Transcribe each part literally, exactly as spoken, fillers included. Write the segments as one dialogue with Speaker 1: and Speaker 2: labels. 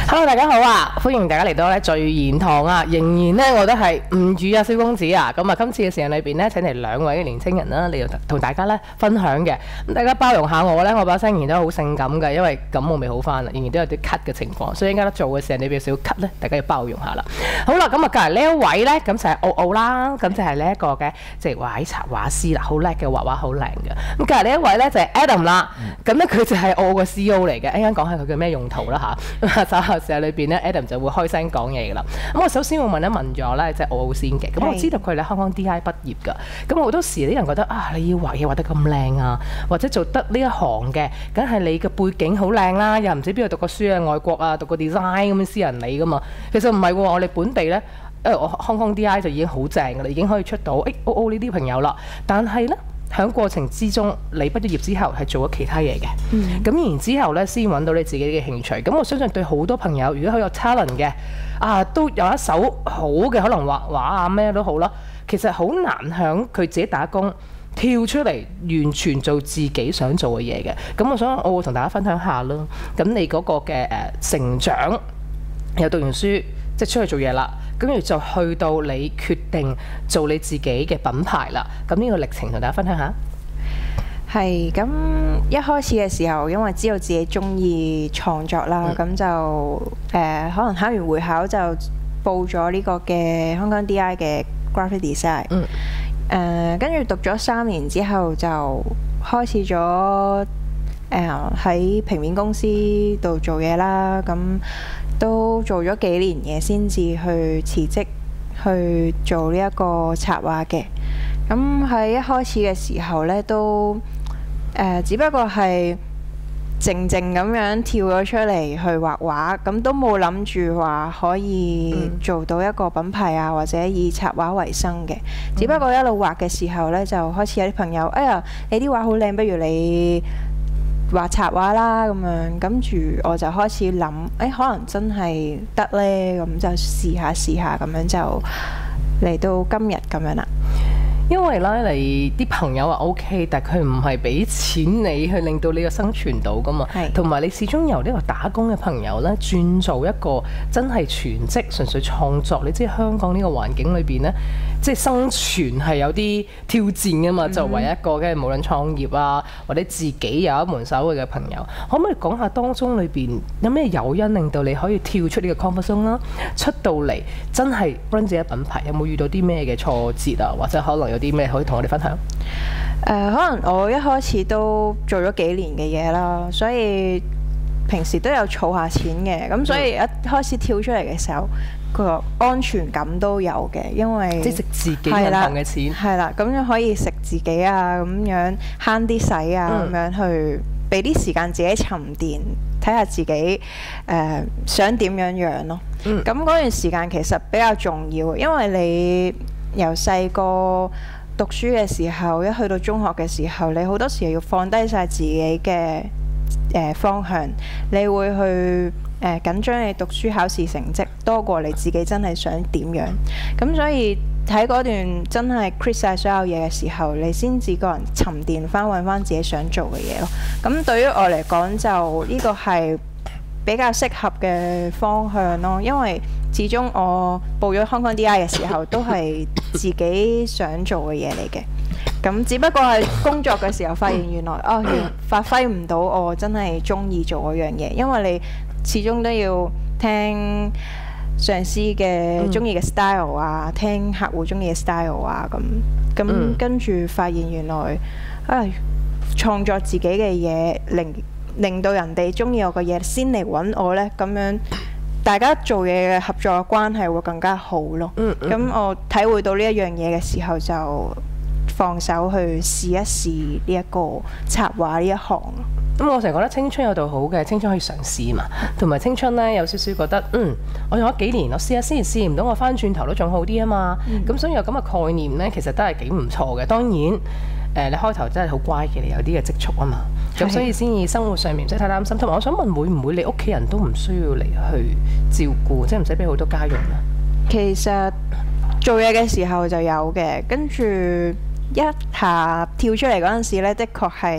Speaker 1: Hello， 大家好啊！歡迎大家嚟到咧聚言堂啊！仍然咧，我都係吳宇啊，蕭公子啊。咁啊，今次嘅時間裏邊咧，請嚟兩位嘅年青人啦，嚟同大家咧分享嘅。咁大家包容下我咧，我把聲仍然都好性感嘅，因為感冒未好翻啦，仍然都有啲咳嘅情況，所以而家做嘅時候你有少少咳咧，大家要包容下啦。好啦，咁啊，隔離呢一位咧，咁就係奧奧啦，咁就係呢一個嘅即係畫插畫師啦，好叻嘅畫畫，好靚嘅。咁隔離呢一位咧就係 Adam 啦，咁咧佢就係我嘅 C E O 嚟嘅，一陣講下佢嘅咩用途啦嚇。稍後時候裏邊咧 ，Adam 就會開聲講嘢噶啦。咁我首先會問一問咗咧，即係奧奧先嘅。咁我知道佢喺香港 D I 畢業㗎。咁好多時啲人覺得啊，你要畫嘢畫得咁靚啊，或者做得呢一行嘅，梗係你嘅背景好靚啦，又唔知邊度讀過書啊，外國啊讀過 design 咁樣私人理噶嘛。其實唔係喎，我哋本地咧，誒我香港 D I 就已經好正㗎啦，已經可以出到誒奧奧呢啲朋友啦。但係咧，喺過程之中，你畢咗業之後係做咗其他嘢嘅，咁、嗯、然之後咧先揾到你自己嘅興趣。咁我相信對好多朋友，如果佢有 talent 嘅，啊都有一手好嘅，可能畫畫啊咩都好啦。其實好難響佢自己打工跳出嚟，完全做自己想做嘅嘢嘅。咁我想我會同大家分享下咯。咁你嗰個嘅誒成長，又讀完書，即係出去做嘢啦。跟住就去到你決定做你自己嘅品牌啦。咁呢個歷程同大家分享下。
Speaker 2: 係咁，一開始嘅時候，因為知道自己中意創作啦，咁、嗯、就誒、呃、可能考完會考就報咗呢個嘅香港 D I 嘅 graphic design。嗯。誒，跟住讀咗三年之後，就開始咗誒喺平面公司度做嘢啦。咁都做咗幾年嘢先至去辭職去做呢一個插畫嘅。咁喺一開始嘅時候呢，都誒、呃、只不過係靜靜咁樣跳咗出嚟去畫畫，咁都冇諗住話可以做到一個品牌啊，或者以插畫為生嘅。嗯、只不過一路畫嘅時候呢，就開始有啲朋友，哎呀，你啲畫好靚，不如你畫插畫啦咁樣，跟住我就開始諗，誒、哎、可能真係得呢，咁就試下試下，咁樣就嚟到今日咁樣啦。
Speaker 1: 因為咧，你啲朋友話 O K， 但係佢唔係俾錢你去令到你個生存到噶嘛，同埋你始終由呢個打工嘅朋友咧轉做一個真係全職純粹創作。你知香港呢個環境裏邊咧，即係生存係有啲挑戰噶嘛。嗯、作為一個嘅無論創業啊，或者自己有一門手藝嘅朋友，可唔可以講下當中裏邊有咩誘因令到你可以跳出呢個 comfort zone 啦，出到嚟真係 run 自己品牌？有冇遇到啲咩嘅挫折啊，或者可能有啲咩可以同我哋分享？
Speaker 2: 誒、呃，可能我一開始都做咗幾年嘅嘢啦，所以平時都有儲下錢嘅，咁所以一開始跳出嚟嘅時候，個安全感都有嘅，因為
Speaker 1: 即係食自己銀行嘅錢，
Speaker 2: 係啦，咁樣可以食自己啊，咁樣慳啲使啊，咁、嗯、樣去俾啲時間自己沉澱，睇下自己誒、呃、想點樣樣咯。咁嗰、嗯、段時間其實比較重要，因為你由細個讀書嘅時候，一去到中學嘅時候，你好多時候要放低晒自己嘅誒、呃、方向，你會去誒、呃、緊張你讀書考試成績多過你自己真係想點樣。咁所以喺嗰段真係 quit 晒所有嘢嘅時候，你先至個人沉澱翻，揾翻自己想做嘅嘢咯。咁對於我嚟講，就呢個係比較適合嘅方向咯，因為始終我報咗香港 D I 嘅時候，都係自己想做嘅嘢嚟嘅。咁只不過係工作嘅時候發現原來哦，原來發揮唔到我真係中意做嗰樣嘢，因為你始終都要聽上司嘅中意嘅 style 啊，聽客戶中意嘅 style 啊，咁咁跟住發現原來啊創作自己嘅嘢令令到人哋中意我嘅嘢，先嚟揾我呢，咁樣大家做嘢嘅合作嘅關係會更加好咯。咁、嗯嗯、我體會到呢一樣嘢嘅時候，就放手去試一試呢一個插畫呢一行。
Speaker 1: 咁、嗯、我成日覺得青春有道好嘅，青春可以嘗試嘛，同埋青春呢，有少少覺得，嗯，我用咗幾年，我試下先，試唔到我翻轉頭都仲好啲啊嘛。咁、嗯、所以有咁嘅概念呢，其實都係幾唔錯嘅。當然，誒、呃、你開頭真係好乖嘅，你有啲嘅積蓄啊嘛。咁所以先至生活上面唔使太擔心。同埋我想問，會唔會你屋企人都唔需要嚟去照顧，即係唔使俾好多家用咧？
Speaker 2: 其實做嘢嘅時候就有嘅，跟住一下跳出嚟嗰陣時咧，的確係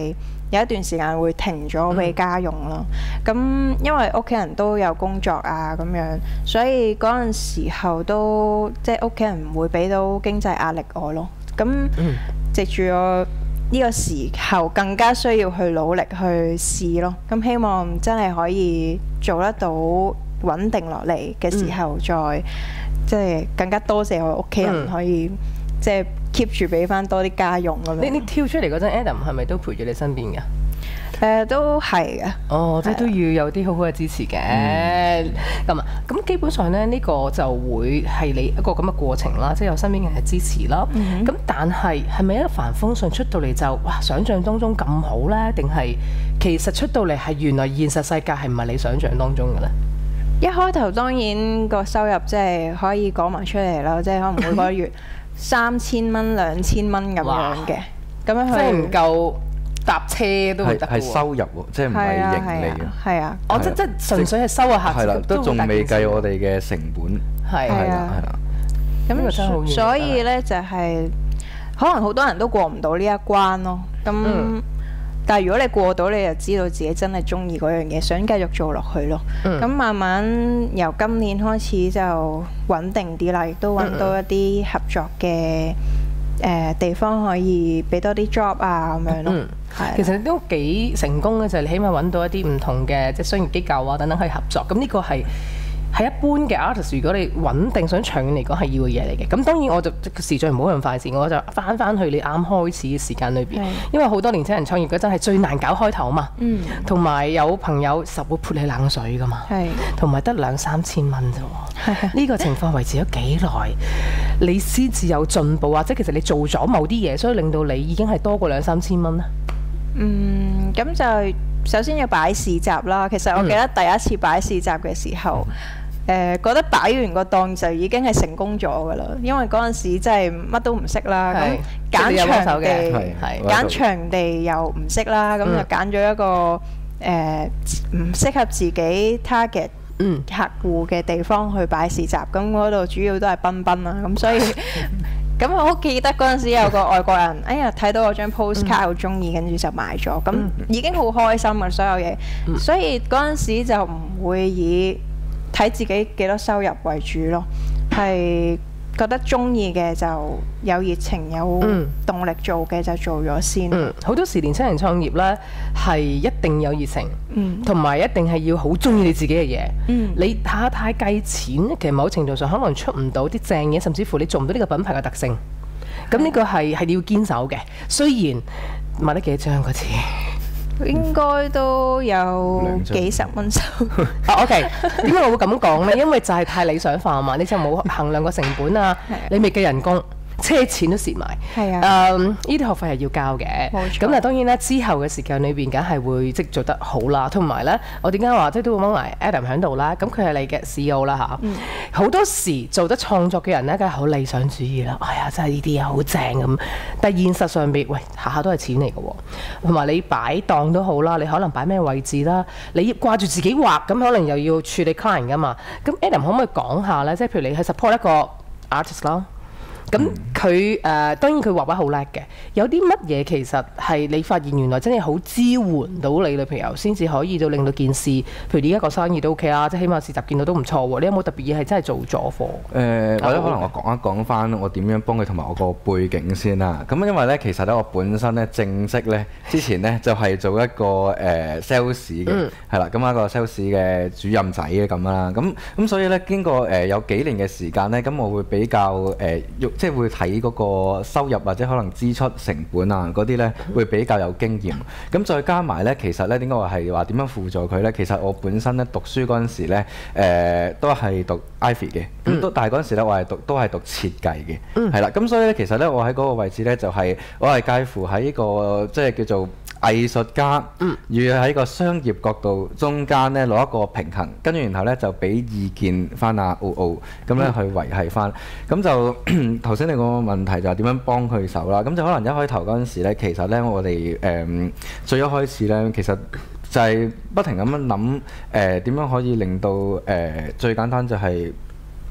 Speaker 2: 有一段時間會停咗俾家用咯。咁、嗯、因為屋企人都有工作啊咁樣，所以嗰陣時候都即係屋企人唔會俾到經濟壓力我咯。咁、嗯、藉住我呢個時候更加需要去努力去試咯。咁希望真係可以做得到穩定落嚟嘅時候再，再、嗯、即係更加多謝我屋企人可以、嗯、即係 keep 住俾翻多啲家用咁樣。你
Speaker 1: 你跳出嚟嗰陣 Adam 係咪都陪住你身邊㗎？
Speaker 2: 誒、呃、都係嘅。哦，
Speaker 1: 即係都要有啲好好嘅支持嘅。咁啊、嗯，咁基本上咧，呢、呢個就會係你一個咁嘅過程啦，即係有身邊人嘅支持啦。咁、嗯、哼但係係咪一個帆風順出到嚟就哇想像當中咁好咧？定係其實出到嚟係原來現實世界係唔係你想像當中嘅咧？
Speaker 2: 一開頭當然個收入即係可以講埋出嚟啦，即係可能每個月三千蚊、兩千蚊咁樣嘅，咁樣
Speaker 1: 即係唔夠搭車都唔得喎。
Speaker 3: 係收入喎，即係唔係盈利啊？
Speaker 2: 係啊，
Speaker 1: 我即即純粹係收個客。
Speaker 3: 係啦，都仲未計我哋嘅成本。
Speaker 2: 係係啊，係啊。咁所以咧就係可能好多人都過唔到呢一關咯。咁但係如果你過到，你就知道自己真係中意嗰樣嘢，想繼續做落去咯。咁、嗯、慢慢由今年開始就穩定啲啦，亦都揾到一啲合作嘅誒、呃、地方可以俾多啲 job 啊咁樣咯。
Speaker 1: 嗯、的其實都幾成功嘅，就係、是、你起碼揾到一啲唔同嘅即係商業機構啊等等可以合作。咁呢個係。係一般嘅 artist，如果你穩定想長遠嚟講係要嘅嘢嚟嘅。咁當然我就時序唔好咁快事，我就翻翻去你啱開始嘅時間裏邊，的因為好多年輕人創業嗰陣係最難搞開頭啊嘛。同埋、嗯、有朋友實會潑你冷水噶嘛。同埋得兩三千蚊啫喎。呢個情況維持咗幾耐，你先至有進步啊？即係其實你做咗某啲嘢，所以令到你已經係多過兩三千蚊咧。
Speaker 2: 嗯，咁就首先要擺市集啦。其實我記得第一次擺市集嘅時候。嗯誒、呃、覺得擺完個檔就已經係成功咗㗎啦，因為嗰陣時真係乜都唔識啦，咁揀場地揀場地又唔識啦，咁、嗯、就揀咗一個誒唔、呃、適合自己 target 客戶嘅地方去擺市集，咁嗰度主要都係賓賓啦，咁所以咁我好記得嗰陣時有個外國人，哎呀睇到我張 postcard 好中意，跟住就買咗，咁已經好開心嘅所有嘢，嗯、所以嗰陣時就唔會以睇自己幾多收入為主咯，係覺得中意嘅就有熱情有動力做嘅就做咗先。嗯，
Speaker 1: 好多時年輕人創業呢係一定有熱情，同埋、嗯、一定係要好中意你自己嘅嘢。嗯，你太太計錢，其實某程度上可能出唔到啲正嘢，甚至乎你做唔到呢個品牌嘅特性。咁呢個係係你要堅守嘅，雖然賣得幾張嗰次。
Speaker 2: 應該都有幾十蚊收。
Speaker 1: 啊 OK， 點解我會咁講呢？因為就係太理想化嘛，你就冇衡量個成本啊，你未計人工。車錢都蝕埋，係啊，誒呢啲學費係要交嘅，冇錯。咁但係當然咧，之後嘅時間裏邊，梗係會即係做得好啦。同埋咧，我點解話即係都會揾埋 Adam 喺度啦？咁佢係你嘅 C E O 啦嚇。好、嗯、多時做得創作嘅人咧，梗係好理想主義啦。哎呀，真係呢啲嘢好正咁。但係現實上邊，喂，下下都係錢嚟嘅喎。同埋你擺檔都好啦，你可能擺咩位置啦？你掛住自己畫，咁可能又要處理 client 噶嘛。咁 Adam 可唔可以講下咧？即係譬如你係 support 一個 artist 啦。咁佢誒當然佢畫畫好叻嘅，有啲乜嘢其實係你發現原來真係好支援到你女朋友，先至可以到令到件事，譬如呢一個生意都 OK 啦，即係起碼市集見到都唔錯喎。你有冇特別嘢係真係做咗貨？誒、
Speaker 3: 呃，或者可能我講一講翻我點樣幫佢同埋我個背景先啦。咁因為咧，其實咧我本身咧正式咧之前咧就係、是、做一個誒 sales 嘅，係啦，咁一個 sales 嘅主任仔嘅咁啦。咁咁所以咧經過誒、呃、有幾年嘅時間咧，咁我會比較誒、呃即係會睇嗰個收入或者可能支出成本啊嗰啲呢，會比較有經驗。咁再加埋呢，其實呢點解話係話點樣輔助佢呢？其實我本身呢讀書嗰陣時呢，誒、呃、都係讀 Ivy 嘅，咁都但係嗰陣時呢我係讀都係讀設計嘅，係啦。咁所以呢，其實呢，我喺嗰個位置呢，就係、是、我係介乎喺呢個即係叫做藝術家與喺個商業角度中間咧攞一個平衡，跟住然後咧就俾意見翻阿奧奧咁咧去維係翻。咁就頭先你個問題就係點樣幫佢手啦？咁就可能一開頭嗰陣時咧，其實咧我哋誒、呃、最一開始咧，其實就係不停咁樣諗誒點樣可以令到誒、呃、最簡單就係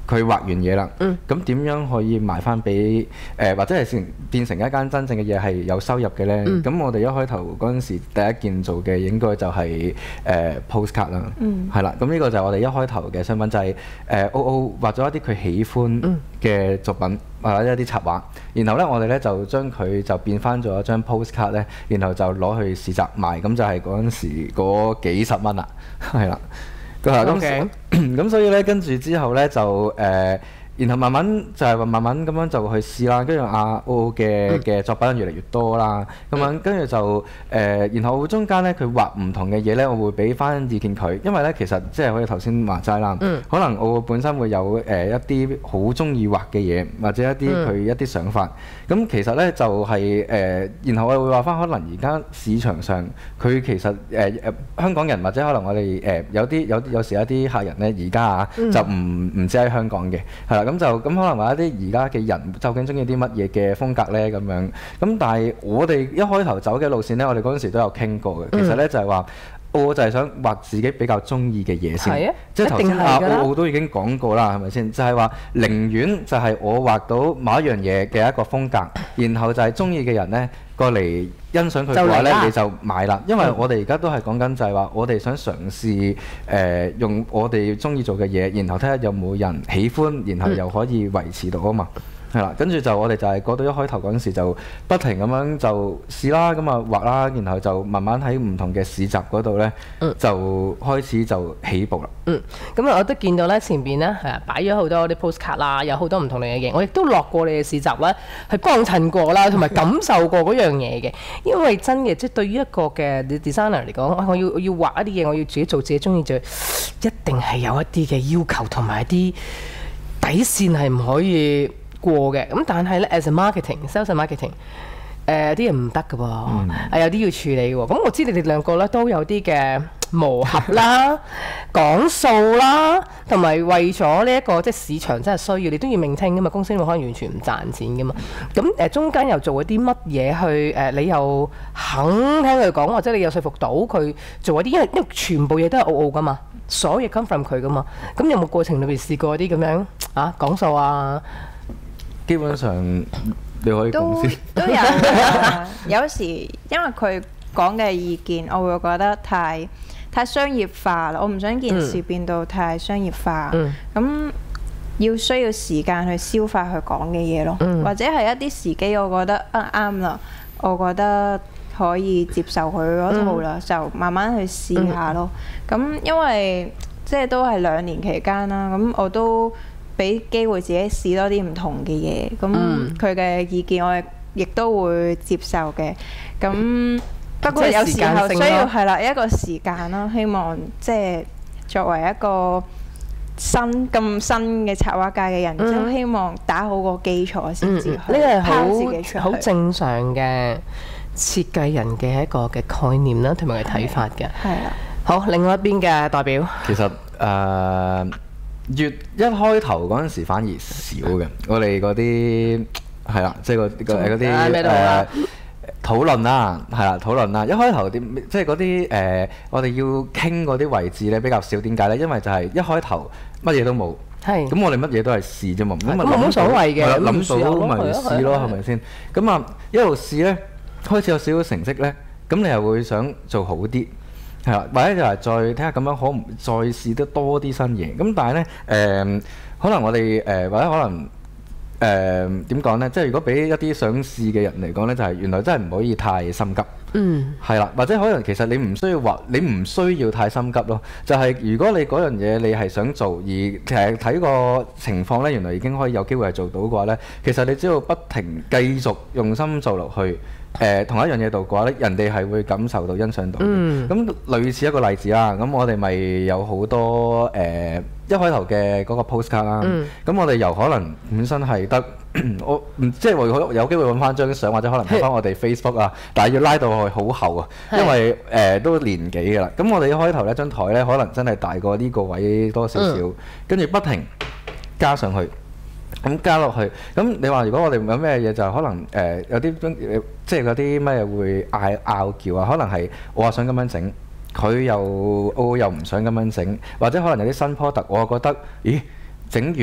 Speaker 3: 佢畫完嘢啦，
Speaker 1: 嗯
Speaker 3: 咁點樣可以賣翻俾誒或者係成變成一間真正嘅嘢係有收入嘅呢？咁、
Speaker 1: 嗯
Speaker 3: 我哋一開頭嗰陣時第一件做嘅應該就係、誒 postcard 啦，
Speaker 2: 嗯
Speaker 3: 係啦、咁呢個就係我哋一開頭嘅商品，就係誒 O O 畫咗一啲佢喜歡嘅作品。或者一啲插畫，然後咧我哋咧就將佢就變翻咗一張 postcard 咧，然後就攞去市集賣，咁就係嗰陣時嗰幾十蚊啦，係啦，咁
Speaker 1: OK
Speaker 3: 咁所以咧跟住之後咧就誒。呃然後慢慢就係話慢慢咁樣就去試啦，跟住阿 O 嘅嘅作品越嚟越多啦，咁樣跟住就誒、呃，然後中間咧佢畫唔同嘅嘢咧，我會俾翻意見佢，因為咧其實即係好似頭先話齋啦，
Speaker 1: 嗯
Speaker 3: 可能我本身會有誒、呃、一啲好中意畫嘅嘢，或者一啲佢一啲想法，咁、嗯、其實咧就係、是、誒、呃，然後我會話翻可能而家市場上佢其實誒誒、呃、香港人或者可能我哋誒、呃、有啲有有時有啲客人咧而家啊就唔唔止喺香港嘅，係啦。咁就咁可能話一啲而家嘅人究竟中意啲乜嘢嘅風格呢？咁樣咁，但係我哋一開頭走嘅路線呢，我哋嗰陣時都有傾過嘅。其實呢，就係話，我就係想畫自己比較中意嘅嘢先。
Speaker 1: 係啊，
Speaker 3: 即係頭先阿
Speaker 1: 一定係㗎啦
Speaker 3: 奧奧都已經講過啦，係咪先？就係話寧願就係我畫到某一樣嘢嘅一個風格，然後就係中意嘅人呢過嚟欣賞佢嘅話呢，
Speaker 1: 就嚟啦
Speaker 3: 你就買啦。因為我哋而家都係講緊就係話，我哋想嘗試誒用我哋中意做嘅嘢，然後睇下有冇人喜歡，然後又可以維持到啊嘛。係啦，跟住就我哋就係過到一開頭嗰陣時就不停咁樣就試啦，咁啊畫啦，然後就慢慢喺唔同嘅市集嗰度呢，
Speaker 1: 嗯
Speaker 3: 就開始就起步啦。
Speaker 1: 嗯，咁啊，我都見到咧前邊咧係啊擺咗好多啲 postcard 啦，有好多唔同類嘅嘢。我亦都落過你嘅市集咧，係幫襯過啦，同埋感受過嗰樣嘢嘅。因為真嘅，即係對於一個嘅 designer 嚟講，我要我要畫一啲嘢，我要自己做自己中意做，一定係有一啲嘅要求同埋一啲底線係唔可以過嘅。咁但係咧 as a marketing，sales and marketing。誒啲嘢唔得嘅喎，係有啲要處理嘅喎。咁我知你哋兩個咧都有啲嘅磨合啦、講數啦，同埋為咗呢一個即係市場真係需要，你都要命聽嘅嘛。公司會可能完全唔賺錢嘅嘛。咁誒、呃、中間又做一啲乜嘢去誒、呃？你又肯聽佢講，或者你又說服到佢做一啲，因為因為全部嘢都係澳澳嘅嘛，所有嘢 come from 佢嘅嘛。咁有冇過程裏邊試過啲咁樣啊講數啊？
Speaker 3: 基本上。你可以
Speaker 2: 都
Speaker 3: 講先
Speaker 2: 都有㗎有時因為佢講嘅意見，我會覺得太太商業化啦。我唔想件事變到太商業化，咁、
Speaker 1: 嗯、
Speaker 2: 要需要時間去消化佢講嘅嘢咯，
Speaker 1: 嗯、
Speaker 2: 或者係一啲時機，我覺得啊啱啦，我覺得可以接受佢嗰套啦，嗯、就慢慢去試下咯。咁、嗯、因為即係都係兩年期間啦，咁我都俾機會自己試多啲唔同嘅嘢，咁佢嘅意見我亦都會接受嘅。咁不過有時候需要係啦一個時間啦，希望即係作為一個新咁新嘅插畫界嘅人，都、嗯、希望打好個基礎先至去拋自己出去。
Speaker 1: 呢個係好好正常嘅設計人嘅一個嘅概念啦，同埋嘅睇法嘅。
Speaker 2: 係啦。
Speaker 1: 好，另外一邊嘅代表。
Speaker 3: 其實誒。呃越一開頭嗰陣時反而少嘅，我哋嗰啲係啦，即係個個嗰啲誒討論啦，係啦討論啦。一開頭啲即係嗰啲誒，我哋要傾嗰啲位置咧比較少。點解咧？因為就係一開頭乜嘢都冇，
Speaker 1: 係
Speaker 3: 咁我哋乜嘢都係試啫嘛。咁
Speaker 1: 咁冇所謂嘅，
Speaker 3: 諗到咪試咯，係咪先？咁啊一路試咧，開始有少少成績咧，咁你又會想做好啲。係啦，或者就係再睇下咁樣可唔再試得多啲新嘢。咁但係呢，誒、呃，可能我哋誒、呃、或者可能誒點講呢？即係如果俾一啲想試嘅人嚟講呢，就係、是、原來真係唔可以太心急。
Speaker 1: 嗯。係
Speaker 3: 啦，或者可能其實你唔需要話，你唔需要太心急咯。就係、是、如果你嗰樣嘢你係想做，而其實睇個情況呢，原來已經可以有機會係做到嘅話呢，其實你只要不停繼續用心做落去。誒、呃、同一樣嘢度嘅話咧，人哋係會感受到、欣賞到嘅。咁、嗯、類似一個例子啦，咁我哋咪有好多誒、呃、一開頭嘅嗰個 postcard 啦。咁、嗯、我哋由可能本身係得我唔即係會有機會揾翻張相，或者可能睇翻我哋 Facebook 啊，但係要拉到去好厚啊，因為誒、呃、都年紀㗎啦。咁我哋一開頭呢張台呢，可能真係大過呢個位多少少，跟住、嗯、不停加上去。咁加落去，咁你話如果我哋有咩嘢就可能誒、呃、有啲即係嗰啲咩會嗌拗撬啊？可能係我話想咁樣整，佢又我又唔想咁樣整，或者可能有啲新 product，我覺得咦整完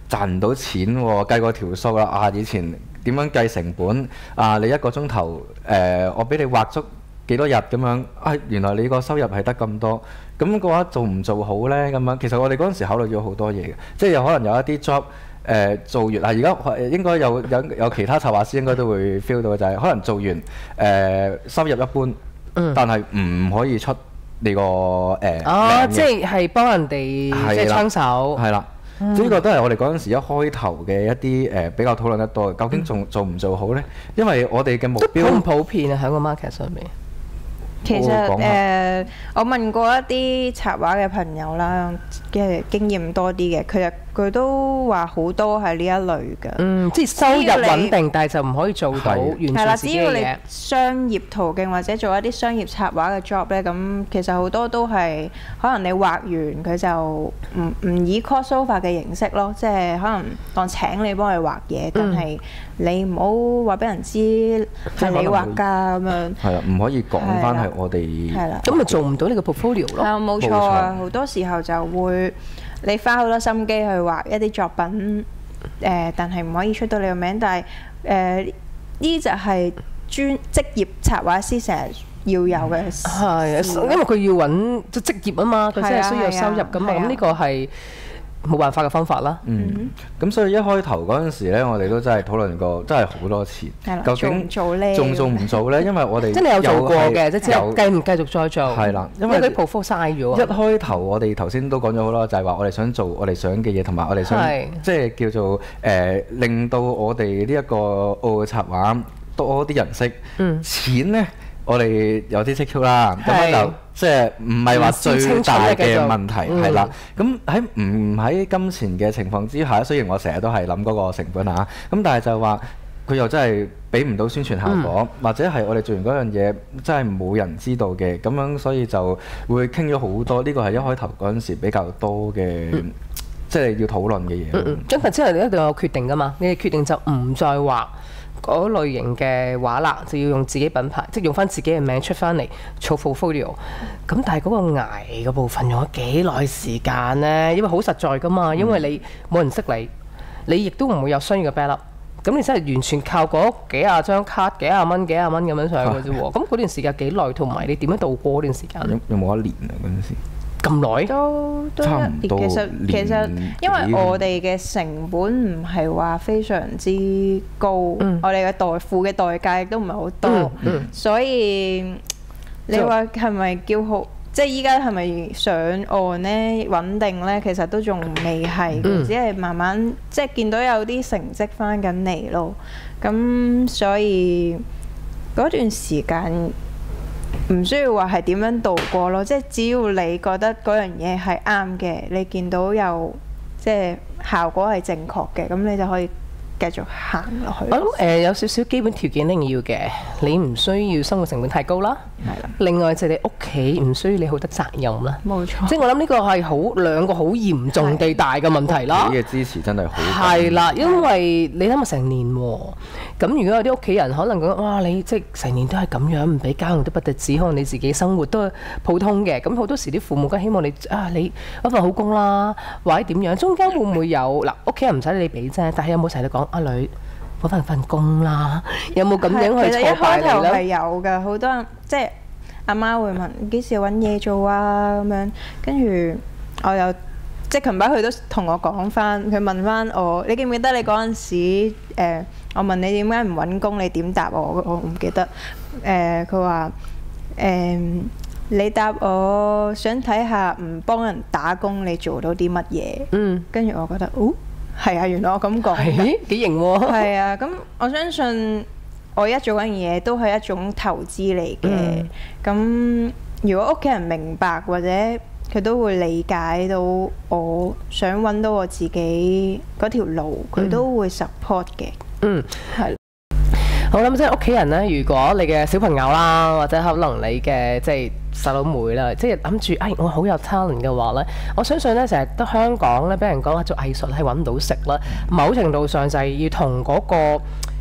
Speaker 3: 賺唔到錢喎，計過條數啦，啊以前點樣計成本啊？你一個鐘頭誒，我俾你畫足幾多日咁樣啊？原來你個收入係得咁多，咁嘅話做唔做好呢？咁樣其實我哋嗰陣時考慮咗好多嘢嘅，即係有可能有一啲 job 誒、呃、做完啊，而家應該有有有其他策劃師應該都會 feel 到嘅就係、是、可能做完誒、呃、收入一般，
Speaker 1: 嗯、
Speaker 3: 但係唔可以出你個誒。呃、
Speaker 1: 哦，即係係幫人哋即係槍手。
Speaker 3: 係啦。呢、嗯、個都係我哋嗰陣時一開頭嘅一啲誒、呃、比較討論得多，究竟仲做唔做好呢？因為我哋嘅目標
Speaker 1: 普唔普遍啊，喺個 market 上面。
Speaker 2: 其實誒、呃，我問過一啲插畫嘅朋友啦，嘅經驗多啲嘅，佢佢都話好多係呢一類嘅。
Speaker 1: 嗯，即係收入穩定，但係就唔可以做到完全自己嘅嘢。係啦，只要你
Speaker 2: 商業途徑或者做一啲商業插畫嘅 job 咧，咁其實好多都係可能你畫完佢就唔唔以 crossover 嘅形式咯，即係可能當請你幫佢畫嘢，但係你唔好話俾人知係你畫㗎咁樣。
Speaker 3: 係啦，唔可以講翻係我哋。
Speaker 2: 係啦，
Speaker 1: 咁咪做唔到呢個 portfolio 咯。
Speaker 2: 係冇錯啊，好多時候就會你花好多心機去畫一啲作品，誒、呃，但係唔可以出到你個名。但係誒呢就係專職業插畫師成日要有嘅。
Speaker 1: 係，因為佢要揾即職業啊嘛，佢真係需要收入㗎嘛。咁呢個係冇辦法嘅方法啦。
Speaker 3: 嗯，咁所以一開頭嗰陣時咧，我哋都真係討論過，真係好多次。究竟
Speaker 2: 做咧，
Speaker 3: 仲做唔做咧？因為我哋
Speaker 1: 真係有做過嘅，即係之後繼唔繼續再做。
Speaker 3: 係啦，因為
Speaker 1: 啲 portfolio 嘥咗。一
Speaker 3: 開頭我哋頭先都講咗好多，就係話我哋想做我哋想嘅嘢，同埋我哋想即係叫做誒，令到我哋呢一個澳澳插畫多啲人識。嗯，錢咧。我哋有啲 C Q 啦，咁樣就即係唔係話最大嘅問題係啦。咁喺唔喺金錢嘅情況之下，雖然我成日都係諗嗰個成本啊，咁但係就話佢又真係俾唔到宣傳效果，嗯、或者係我哋做完嗰樣嘢真係冇人知道嘅，咁樣所以就會傾咗好多。呢個係一開頭嗰陣時比較多嘅，嗯、即係要討論嘅嘢。
Speaker 1: 嗯嗯，咁但之後你一定有決定㗎嘛？你哋決定就唔再畫嗰類型嘅畫啦，就要用自己品牌，即係用翻自己嘅名出翻嚟做 portfolio。咁但係嗰個捱嘅部分用咗幾耐時間呢？因為好實在噶嘛，因為你冇人識你，你亦都唔會有商業嘅 backup。咁你真係完全靠嗰幾廿張卡、幾廿蚊、幾廿蚊咁樣上嘅啫喎。咁嗰段時間幾耐？同埋你點樣度過嗰段時間？
Speaker 3: 有冇一年啊？嗰陣時
Speaker 1: 咁耐
Speaker 2: 都都
Speaker 3: 差唔多。
Speaker 2: 其實其實因為我哋嘅成本唔係話非常之高，嗯、我哋嘅代付嘅代價亦都唔係好多，嗯嗯、所以你話係咪叫好？即係依家係咪上岸呢？穩定呢？其實都仲未係，嗯、只係慢慢即係見到有啲成績翻緊嚟咯。咁所以嗰段時間。唔需要話係點樣度過咯，即係只要你覺得嗰樣嘢係啱嘅，你見到有即係效果係正確嘅，咁你就可以繼續行落去。我諗誒有少少基本條件一定要嘅，你唔需要生活成本太高啦。係啦。另外就係你屋企唔需要你好得責任啦。冇錯。即係我諗呢個係好兩個好嚴重地大嘅問題啦。
Speaker 3: 屋企嘅支持真係好。
Speaker 1: 係啦，因為你諗下成年喎，咁如果有啲屋企人可能講哇你即係成年都係咁樣，唔俾家用都不特止，可能你自己生活都係普通嘅，咁好多時啲父母梗係希望你啊你一份好工啦，或者點樣，中間會唔會有嗱屋企人唔使你俾啫，但係有冇成日講阿女嗰份份工啦？有冇咁樣去挫敗你咧？其實一開頭係有㗎，好多人即係阿媽會問幾時揾嘢做啊咁樣，跟住我又即係琴晚佢都同我講翻，佢問翻我，你記唔記得你嗰陣時、呃、我問你點解唔揾工，你點答我？我唔記得。誒佢話誒你答我想睇下唔幫人打工你做到啲乜嘢？嗯，跟住我覺得哦。係啊，原來我咁講，幾型喎！係啊，咁我相信我而家做緊嘢都係一種投資嚟嘅。咁、嗯、如果屋企人明白或者佢都會理解到我想揾到我自己嗰條路，佢、嗯、都會 support 嘅。嗯，係。 好啦，咁即係屋企人咧，如果你嘅小朋友啦，或者可能你嘅即係細佬妹啦，即係諗住，哎，我好有 talent 嘅話咧，我相信咧，成日得香港咧，俾人講話做藝術係揾唔到食啦。某程度上就係要同嗰個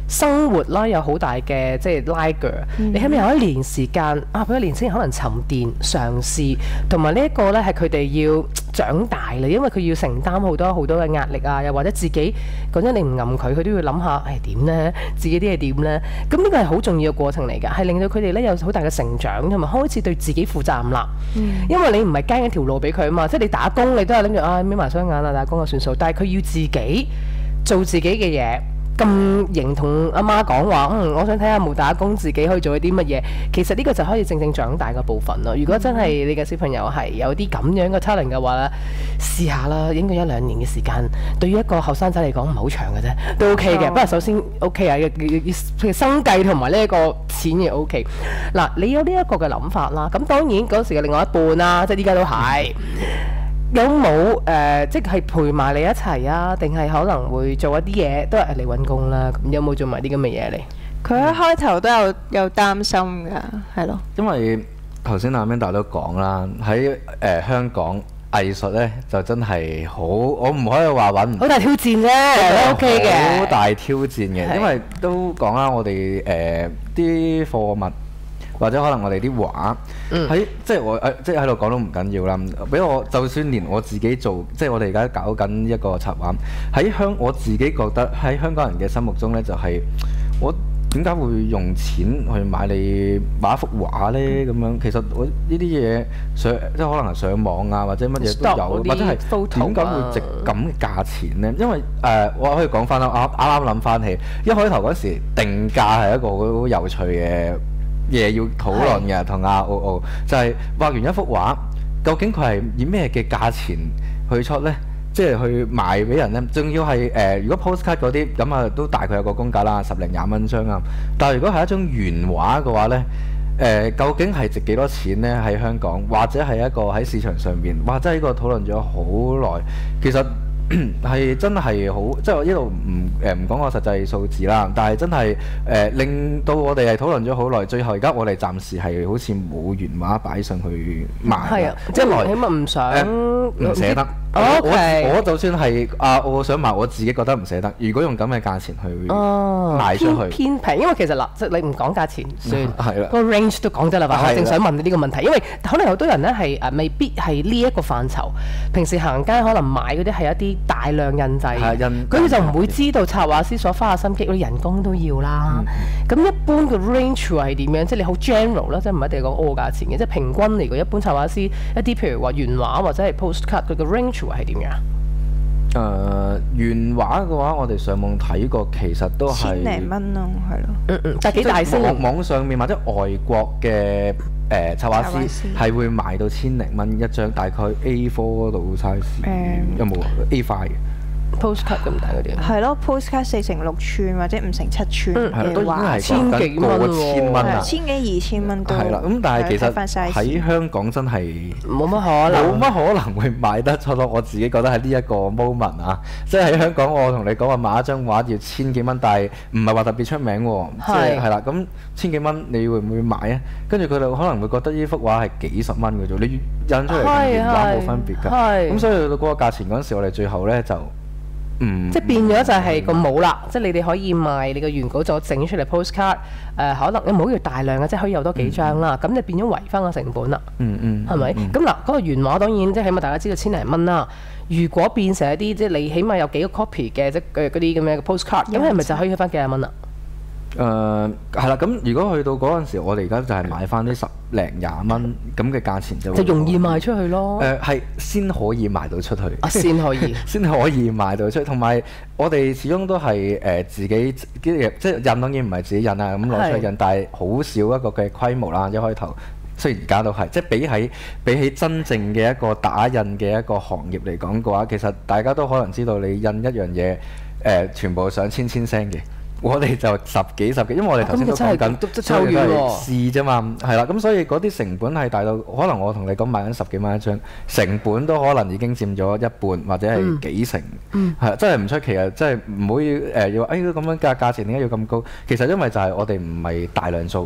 Speaker 1: 生活啦有好大嘅即係拉鋸。
Speaker 2: 嗯、
Speaker 1: 你係咪有一年時間啊？俾個年輕人可能沉澱嘗試，同埋呢一個咧係佢哋要長大啦，因為佢要承擔好多好多嘅壓力啊，又或者自己講真，你唔揞佢，佢都要諗下誒點咧，自己啲嘢點咧。咁呢個係好重要嘅過程嚟㗎，係令到佢哋咧有好大嘅成長，同埋開始對自己負責任啦。嗯、因為你唔係耕一條路俾佢啊嘛，即係你打工你都係諗住啊眯埋雙眼啊打工就算數，但係佢要自己做自己嘅嘢。咁認同阿媽講話，嗯，我想睇下冇打工自己可以做一啲乜嘢。其實呢個就可以正正長大嘅部分咯。如果真係你嘅小朋友係有啲咁樣嘅 talent 嘅話咧，試下啦，應該一兩年嘅時間，對於一個後生仔嚟講唔係好長嘅啫，都 OK 嘅。不過首先 OK 啊，譬如生計同埋呢一個錢亦 OK。嗱，你有呢一個嘅諗法啦，咁當然嗰時嘅另外一半啦，即係依家都係。有冇誒、呃，即係陪埋你一齊啊？定係可能會做一啲嘢，都係嚟揾工啦。咁有冇做埋啲咁嘅嘢嚟？
Speaker 2: 佢一開頭都有有擔心㗎，係咯。
Speaker 3: 因為頭先阿 Amanda 都講啦，喺誒、呃、香港藝術咧就真係好，我唔可以話揾唔
Speaker 1: 好大挑戰啫，都 OK 嘅。
Speaker 3: 好大挑戰嘅，因為都講啦，我哋誒啲貨物。或者可能我哋啲畫喺即係我誒即係喺度講都唔緊要啦。俾我就算連我自己做，即係我哋而家搞緊一個插畫喺香，我自己覺得喺香港人嘅心目中呢，就係、是、我點解會用錢去買你畫一幅畫呢？咁樣其實我呢啲嘢上即係可能係上網啊，或者乜嘢都有，或者係點解會值咁嘅價錢呢？因為誒、呃、我可以講翻啦，啱啱啱諗翻起一開頭嗰時定價係一個好有趣嘅嘢要討論嘅，同阿奧奧就係、是、畫完一幅畫，究竟佢係以咩嘅價錢去出呢？即係去賣俾人呢？仲要係誒、呃，如果 postcard 嗰啲咁啊，都大概有個公價啦，十零廿蚊張啊。但係如果係一張原畫嘅話呢，誒、呃、究竟係值幾多錢呢？喺香港或者係一個喺市場上邊，哇！真係呢個討論咗好耐，其實。係真係好，即係我呢度唔誒唔講個實際數字啦，但係真係誒、呃、令到我哋係討論咗好耐，最後而家我哋暫時係好似冇原畫擺上去賣。係啊，
Speaker 1: 即係起碼唔想
Speaker 3: 唔捨得。
Speaker 1: Okay.
Speaker 3: 我我就算係啊，我想賣，我自己覺得唔捨得。如果用咁嘅價錢去賣出去，
Speaker 1: 哦、偏偏平，因為其實嗱，即係你唔講價錢算，
Speaker 3: 係啦，
Speaker 1: 個 range 都講得啦吧。我正想問你呢個問題，因為可能有好多人咧係誒未必係呢一個範疇，平時行街可能買嗰啲係一啲大量印製，佢哋就唔會知道插畫師所花嘅心機，嗰啲人工都要啦。咁、嗯、一般嘅 range 係點樣？即係你好 general 啦，即係唔一定講嗰個價錢嘅，即係平均嚟講，一般插畫師一啲譬如話原畫或者係 postcard 佢嘅 range 係點樣？
Speaker 3: 誒、呃、原畫嘅話，我哋上網睇過，其實都係
Speaker 2: 千零蚊咯，係咯。
Speaker 1: 嗯嗯，但係幾大先？
Speaker 3: 網網上面或者外國嘅誒插畫師係會賣到千零蚊一張，大概 A 四 度 size，嗯、有冇 A 五嘅？
Speaker 1: postcard 咁大嗰啲，
Speaker 2: 係咯 postcard 四乘六寸或者五乘七寸嘅畫，
Speaker 3: 千幾蚊喎，
Speaker 2: 千幾二千蚊都
Speaker 3: 係啦。咁但係其實喺香港真係
Speaker 1: 冇乜可能，
Speaker 3: 冇乜可能會買得出咯。我自己覺得喺呢一個 moment 啊，即係喺香港，我同你講話買一張畫要千幾蚊，但係唔係話特別出名喎，即係係啦。咁千幾蚊你會唔會買啊？跟住佢哋可能會覺得呢幅畫係幾十蚊嘅啫，你印出嚟同原畫冇分別㗎。咁所以到嗰個價錢嗰陣時，我哋最後咧就。嗯、
Speaker 1: 即係變咗就係個模啦，嗯、即係你哋可以賣你個原稿就整出嚟 postcard，誒、呃、可能你唔好要大量嘅，即係可以有多幾張啦，咁、嗯、你變咗圍翻個成本啦，
Speaker 3: 嗯嗯，
Speaker 1: 係咪？咁嗱嗰個原畫當然即係起碼大家知道千零蚊啦。如果變成一啲即係你起碼有幾個 copy 嘅即係嗰啲咁嘅 postcard，咁係咪就可以去翻幾廿蚊啦？
Speaker 3: 誒係啦，咁如果去到嗰陣時，我哋而家就係買翻啲十零廿蚊咁嘅價錢就就
Speaker 1: 容易賣出去咯。
Speaker 3: 誒係、呃、先可以賣到出去，
Speaker 1: 啊先可以，
Speaker 3: 先可以賣到出去。同埋我哋始終都係誒、呃、自己即係印當然唔係自己印啊，咁攞出去印，但係好少一個嘅規模啦。一開頭雖然而家都係，即係比起比起真正嘅一個打印嘅一個行業嚟講嘅話，其實大家都可能知道你印一樣嘢誒、呃，全部上千千聲嘅。我哋就十幾十幾，因為我哋頭先都講緊，所以都係試啫嘛，係啦，咁所以嗰啲成本係大到，可能我同你講賣緊十幾蚊一張，成本都可能已經佔咗一半或者係幾成，係、嗯嗯、真係唔出奇啊！真係唔好誒要誒咁樣價價錢點解要咁高？其實因為就係我哋唔係大量數，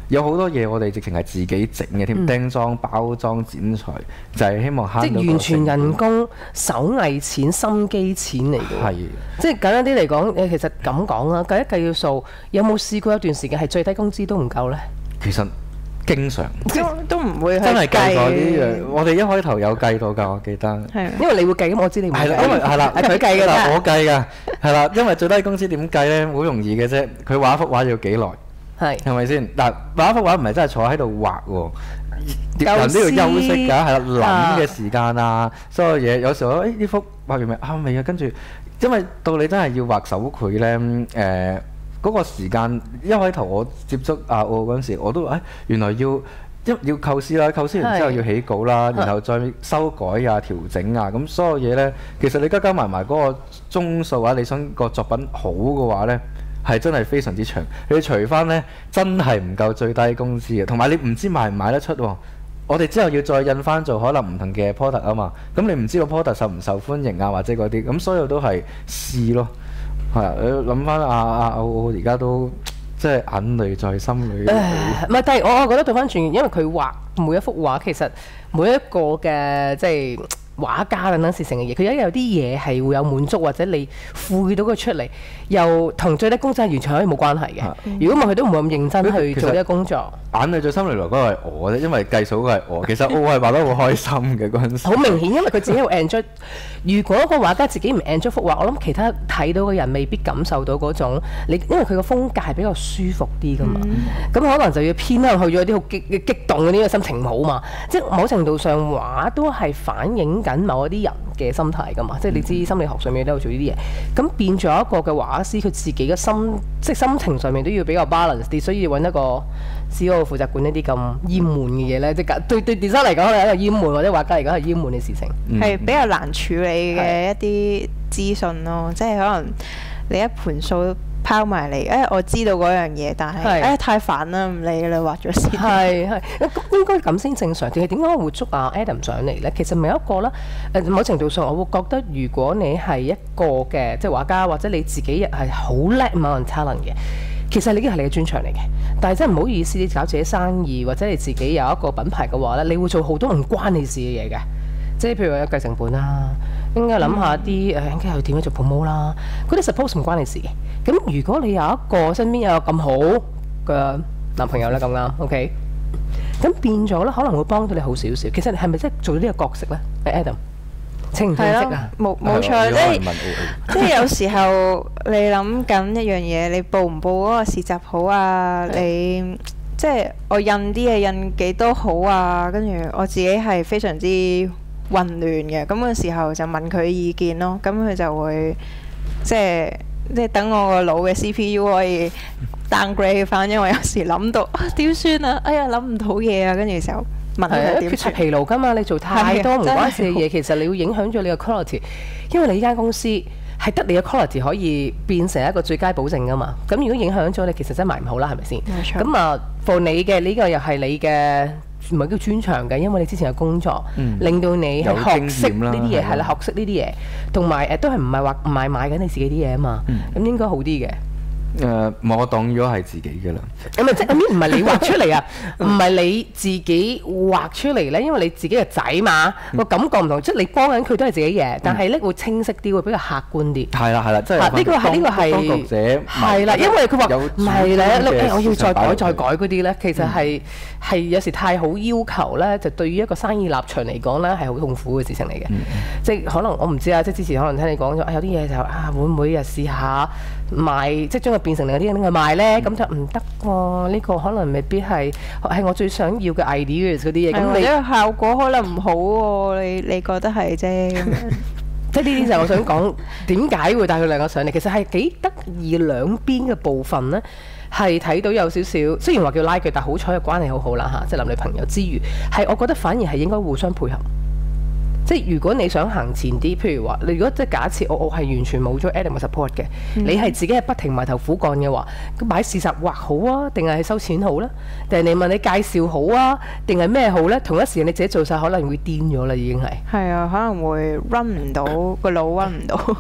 Speaker 3: 有好多嘢我哋直情係自己整嘅添，
Speaker 1: 嗯
Speaker 3: 釘裝、包裝、剪裁，就係希望慳到個
Speaker 1: 即係完全
Speaker 3: 成本
Speaker 1: 人工、手藝錢、心機錢嚟嘅。
Speaker 3: 係
Speaker 1: 即係簡單啲嚟講，誒其實咁講啦，計一計要數，有冇試過一段時間係最低工資都唔夠呢？
Speaker 3: 其實經常
Speaker 2: 都都唔會去
Speaker 3: 真係計過呢
Speaker 2: 嘅
Speaker 3: 樣，我哋一開頭有計到㗎，我記得。
Speaker 2: 係啊
Speaker 1: 因為你會計，咁我知你會計。
Speaker 3: 係啦，因為係啦，
Speaker 1: 係佢計嘅
Speaker 3: 嗱，
Speaker 1: 啫。
Speaker 3: 我計㗎，係啦，因為最低工資點計咧？好容易嘅啫，佢畫一幅畫要幾耐？
Speaker 1: 係
Speaker 3: 係咪先？嗱，畫一幅畫唔係真係坐喺度畫喎，
Speaker 1: 構
Speaker 3: 人都要休息㗎，係啦，
Speaker 1: 啊
Speaker 3: 諗嘅時間啊，所有嘢，有時候誒呢幅畫完未啊未啊，跟住因為到你真係要畫手繪咧，誒嗰個時間一開頭我接觸阿澳嗰陣時，我都誒原來要。一要構思啦，構思完之後
Speaker 1: 係
Speaker 3: 要起稿啦，然後再修改啊、調整啊，咁所有嘢呢，其實你加加埋埋嗰個鐘數啊，你想個作品好嘅話呢，係真係非常之長。你除翻呢，真係唔夠最低工資嘅，同埋你唔知賣唔賣得出喎。我哋之後要再印翻做可能唔同嘅 product 啊嘛，咁你唔知個 product 受唔受歡迎啊，或者嗰啲，咁所有都係試咯。係啊，你諗翻阿阿澳澳而家都。即係眼淚在心裏。
Speaker 1: 誒唔係，但係我我覺得對翻轉，因為佢畫每一幅畫，其實每一個嘅即係畫家等等事成嘅嘢，佢一有啲嘢係會有滿足，或者你賦予到佢出嚟，又同最低工資係完全可以冇關係嘅。如果唔係，佢都唔會咁認真去做呢個工作。
Speaker 3: 眼淚在心裏來嗰個係我啫，因為計數嗰個係我。其實我係畫得好開心嘅嗰陣時。
Speaker 1: 好明顯，因為佢自己有 enjoy。如果個畫家自己唔 enjoy 幅畫，我諗其他睇到嘅人未必感受到嗰種你，因為佢個風格係比較舒服啲噶嘛。咁、可能就要偏向去咗啲好激激動嗰啲嘅心情唔好嘛。即係某程度上畫都係反映緊某一啲人嘅心態噶嘛。即係你知心理學上面都有做呢啲嘢。咁變咗一個嘅畫師，佢自己嘅心即係心情上面都要比較 balance 啲，所以要揾一個 C E O 負責管呢啲咁厭悶嘅嘢咧，即係對對 design 嚟講係一個厭悶，或者畫家嚟講係厭悶嘅事情。
Speaker 2: 係比較難處理嘅一啲資訊咯，即係可能你一盤數拋埋嚟，誒我知道嗰樣嘢，但係
Speaker 1: 係
Speaker 2: 誒太煩啦，唔理啦，畫咗先。
Speaker 1: 係係，咁應該咁先正常。定係點解我會捉阿 Adam 上嚟呢？其實咪有一個啦。誒某程度上，我會覺得如果你係一個嘅即係畫家，或者你自己係好叻某樣 talent 嘅，其實你已經係你嘅專長嚟嘅。但係真係唔好意思，你搞自己生意或者你自己有一個品牌嘅話呢，你會做好多唔關你事嘅嘢嘅。即係譬如話有計成本啦，應該諗下啲誒應該係點樣做 promo 啦，嗰啲 suppose 唔關你事嘅。咁如果你有一個身邊有咁好嘅男朋友咧，咁啱，OK，咁變咗咧可能會幫到你好少少。其實你係咪真係做呢個角色咧？Adam 清唔清晰啊？
Speaker 2: 冇冇錯，即係即係有時候你諗緊一樣嘢，你報唔報嗰個市集好啊？你即係我印啲嘢印幾多好啊？跟住我自己係非常之混亂嘅，咁嘅時候就問佢意見咯，咁佢就會即係即係等我個腦嘅 C P U 可以 downgrade 翻，因為有時諗到啊點算啊，哎呀諗唔到嘢啊，跟住就問佢點
Speaker 1: 決策
Speaker 2: 算。
Speaker 1: 疲勞㗎嘛，你做太多唔
Speaker 2: 係啊
Speaker 1: 關事嘅嘢，其實你會影響咗你嘅 quality，因為你呢間公司係得你嘅 quality 可以變成一個最佳保證㗎嘛。咁如果影響咗你，其實真係賣唔好啦，係咪先？
Speaker 2: 冇錯
Speaker 1: 咁啊，for 你嘅呢個又係你嘅。唔係叫專長嘅，因為你之前有工作，
Speaker 3: 嗯
Speaker 1: 令到你係學識呢啲嘢，係啦，
Speaker 3: 有經驗啦
Speaker 1: 學識呢啲嘢，同埋誒都係唔係話唔係買緊你自己啲嘢啊嘛，咁、
Speaker 3: 嗯
Speaker 1: 應該好啲嘅。
Speaker 3: 誒，我當咗係自己嘅啦。
Speaker 1: 咁啊，即係咁唔係你畫出嚟啊，唔係你自己畫出嚟咧，因為你自己嘅仔嘛，個感覺唔同，即係你幫緊佢都係自己嘢，但係咧會清晰啲，會比較客觀啲。
Speaker 3: 係啦係啦，即係
Speaker 1: 啊呢個係呢個係
Speaker 3: 當局者
Speaker 1: 係啦，因為佢話
Speaker 3: 有
Speaker 1: 唔係咧，
Speaker 3: 主觀嘅
Speaker 1: 誒我要再改
Speaker 3: 思想
Speaker 1: 再改嗰啲咧，其實係係有時太好要求咧，就對於一個生意立場嚟講咧係好痛苦嘅事情嚟嘅。即係可能我唔知啊，即係之前可能聽你講咗，啊有啲嘢就啊會唔會啊試下賣，即係將佢變成另一啲嘢拎去賣咧，咁就唔得喎。呢個可能未必係係我最想要嘅 ideas 嗰啲嘢。咁你
Speaker 2: 係或者效果可能唔好喎，你你覺得係啫咁樣。
Speaker 1: 即係呢啲就係我想講點解會帶佢兩個上嚟，其實係幾得意兩邊嘅部分呢，係睇到有少少，雖然話叫拉鋸，但好彩嘅關係好好啦嚇，即係男女朋友之餘，係我覺得反而係應該互相配合。即係如果你想行前啲，譬如話，你如果即係假設我我係完全冇咗 Adam 嘅 support 嘅，
Speaker 2: 嗯
Speaker 1: 你係自己係不停埋頭苦幹嘅話，咁擺事實畫好啊，定係收錢好呢？定係你問你介紹好啊，定係咩好呢？同一時間你自己做晒，可能會癲咗啦，已經係。
Speaker 2: 係啊，可能會 run 唔到個腦 run 唔到，咁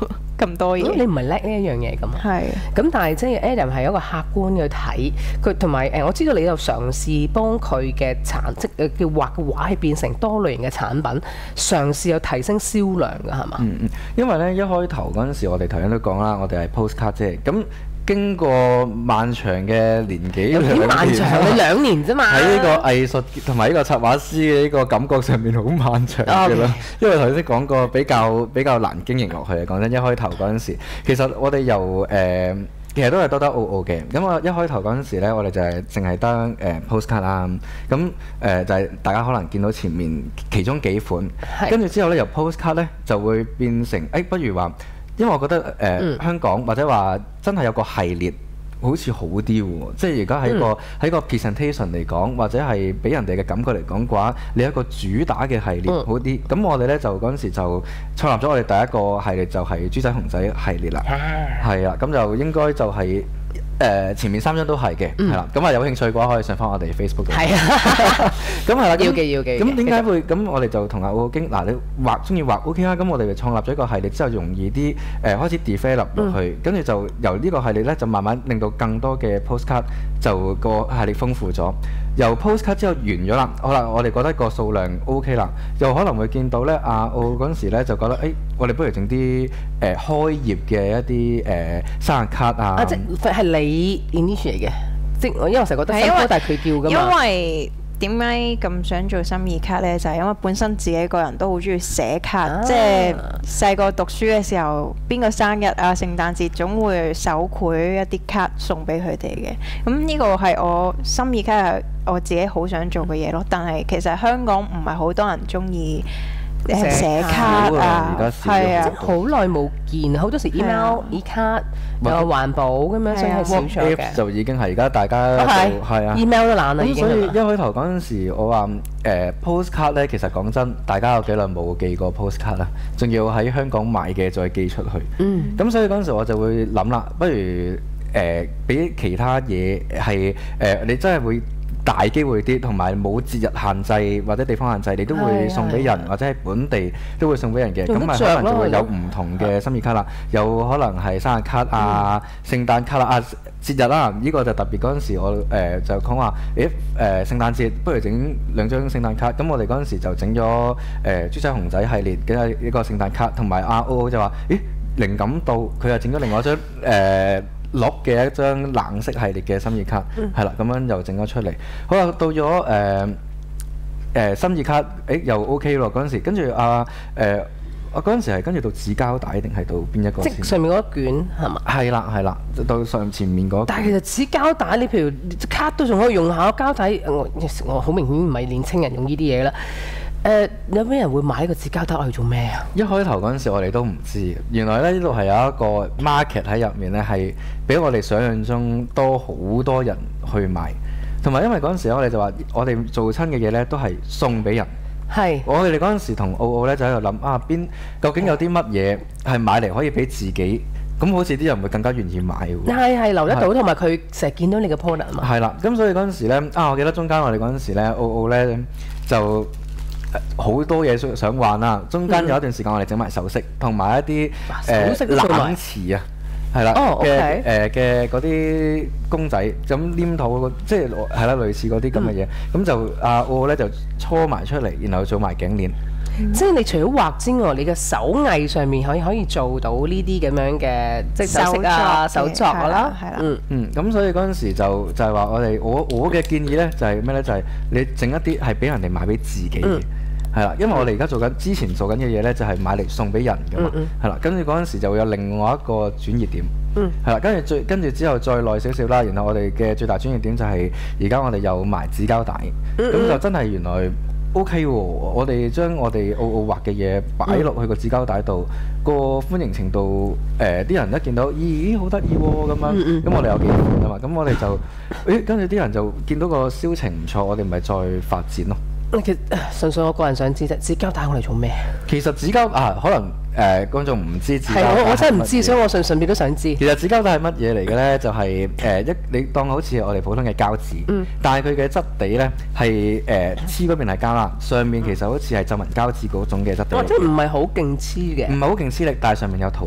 Speaker 2: 咁多嘢。
Speaker 1: 咁你唔係叻呢一樣嘢㗎嘛？
Speaker 2: 係。
Speaker 1: 咁但係即係 Adam 係一個客觀去睇佢，同埋誒我知道你又嘗試幫佢嘅產即誒叫畫嘅畫係變成多類型嘅產品，嘗試有提升銷量㗎係嘛？
Speaker 3: 嗯嗯，因為咧一開頭嗰陣時，我哋頭先都講啦，我哋係 postcard 啫，咁。經過漫長嘅年幾
Speaker 1: 有啲漫長，你兩年啫嘛。
Speaker 3: 喺呢個藝術同埋呢個插畫師嘅呢個感覺上面好漫長嘅啦。因為頭先講過比較比較難經營落去。講真，一開頭嗰陣時，其實我哋由誒、呃、其實都係多得澳澳嘅。咁我一開頭嗰陣時咧，我哋就係淨係得誒 postcard 啦。咁誒、呃、就係、是、大家可能見到前面其中幾款，跟住之後咧由 postcard 咧就會變成誒、哎，不如話。因為我覺得誒、呃嗯、香港或者話真係有個系列好似好啲喎，即係而家喺個喺、嗯、個 presentation 嚟講，或者係俾人哋嘅感覺嚟講嘅話，你有一個主打嘅系列好啲。咁、嗯、我哋呢，就嗰陣時就創立咗我哋第一個系列，就係豬仔熊仔系列啦。係啊，咁就應該就係、是。誒、呃、前面三張都係嘅，係啦、嗯，咁啊有興趣嘅話可以上翻我哋 Facebook 度。係啊，咁係啦，要記要記。咁點解會咁？我哋就同阿澳澳傾嗱，你畫中意畫 OK 啦，咁我哋就創立咗一個系列之後，容易啲誒、呃、開始 develop 落去，跟住、嗯、就由呢個系列咧，就慢慢令到更多嘅 postcard 就個系列豐富咗。由 postcard 之後完咗啦，好啦，我哋覺得個數量 OK 啦，又可能會見到咧，阿澳嗰陣時咧就覺得，誒、欸，我哋不如整啲誒開業嘅一啲誒、呃、生日卡啊。啊，即係你 initiate 嘅，即係因為我成日覺得新歌但係佢叫㗎嘛。
Speaker 2: 因為點解咁想做心意卡呢？就係、是、因為本身自己個人都好中意寫卡，啊、即係細個讀書嘅時候，邊個生日啊、聖誕節總會手繪一啲卡送俾佢哋嘅。咁呢個係我心意卡係我自己好想做嘅嘢咯。但係其實香港唔係好多人中意誒寫卡啊，係啊，
Speaker 1: 好耐冇見，好多時 email、e 卡又環保咁樣，所以係少咗嘅。
Speaker 3: 就已經係而家大家就係啊
Speaker 1: email 都懶啦已經。
Speaker 3: 所以一開頭嗰陣時，我話誒 postcard 咧，其實講真，大家有幾耐冇寄過 postcard 啦？仲要喺香港買嘅再寄出去。嗯。咁所以嗰陣時我就會諗啦，不如誒俾其他嘢係誒，你真係會。大機會啲，同埋冇節日限制或者地方限制，你都會送俾人，或者喺本地都會送俾人嘅。咁咪可能就會有唔同嘅心意卡啦，有可能係生日卡啊、聖誕卡啦啊、節日啦。呢個就特別嗰陣時，我誒就講話，誒誒聖誕節不如整兩張聖誕卡。咁我哋嗰陣時就整咗誒豬仔熊仔系列嘅一個聖誕卡，同埋阿澳澳就話，咦靈感到，佢又整咗另外一張誒。綠嘅一張冷色系列嘅心意卡，係啦、嗯，咁樣又整咗出嚟。好啦，到咗誒誒心意卡，誒、欸、又 OK 咯。嗰陣時，跟住啊誒，我嗰陣時係跟住到紙膠帶定係到邊一個？
Speaker 1: 即上面嗰一卷係嘛？係
Speaker 3: 啦係啦，到上前面嗰。
Speaker 1: 但係其實紙膠帶，你譬如卡都仲可以用下膠帶。我我好明顯唔係年青人用呢啲嘢啦。誒、呃、有咩人會買個紙膠帶去做咩啊？
Speaker 3: 一開頭嗰陣時，我哋都唔知，原來咧呢度係有一個 market 喺入面咧，係比我哋想象中多好多人去買。同埋因為嗰陣時我哋就話，我哋做親嘅嘢咧都係送俾人。係是。我哋嗰陣時同澳澳咧就喺度諗啊，邊究竟有啲乜嘢係買嚟可以俾自己？咁好似啲人會更加願意買喎。係
Speaker 1: 係留得到，同埋佢成日見到你嘅 product 啊嘛。
Speaker 3: 係啦，咁所以嗰陣時咧啊，我記得中間我哋嗰陣時咧，澳澳咧就。好多嘢想想玩啦，中間有一段時間我哋整埋首飾，同埋一啲誒冷瓷啊，係啦嘅誒嘅嗰啲公仔，咁黏土即係係啦，類似嗰啲咁嘅嘢，咁就阿澳咧就搓埋出嚟，然後做埋頸鏈。
Speaker 1: 即係你除咗畫之外，你嘅手藝上面可以可以做到呢啲咁樣嘅即係首飾啊、手作㗎啦，係啦，嗯
Speaker 3: 嗯，咁所以嗰陣時就就係話我哋我我嘅建議咧就係咩咧？就係你整一啲係俾人哋買俾自己嘅。係啦，因為我哋而家做緊之前做緊嘅嘢咧，就係買嚟送俾人㗎嘛。係啦、嗯嗯，跟住嗰陣時就會有另外一個轉移點。嗯。係啦，跟住最跟住之後再耐少少啦，然後我哋嘅最大轉移點就係而家我哋有埋紙膠帶，咁、嗯嗯、就真係原來 OK 喎。我哋將我哋澳澳畫嘅嘢擺落去個紙膠帶度，嗯、個歡迎程度誒啲、呃、人一見到，咦好得意喎咁樣。咁、嗯嗯、我哋有幾款啊嘛，咁我哋就誒跟住啲人就見到個銷情唔錯，我哋咪再發展咯。
Speaker 1: 其實純粹我個人想知啫，紙膠帶我嚟做咩？
Speaker 3: 其實紙膠啊，可能誒、呃、觀眾唔知紙膠帶係
Speaker 1: 我我真係唔知，所以我順順便都想知。
Speaker 3: 其實紙膠帶係乜嘢嚟嘅咧？就係、是、誒、呃、一你當好似我哋普通嘅膠紙，嗯、但係佢嘅質地咧係誒黐嗰邊係膠啦，上面其實好似係皺紋膠紙嗰種嘅質地。或者唔係好勁黐嘅。唔係好勁黐力，但係上面有圖案。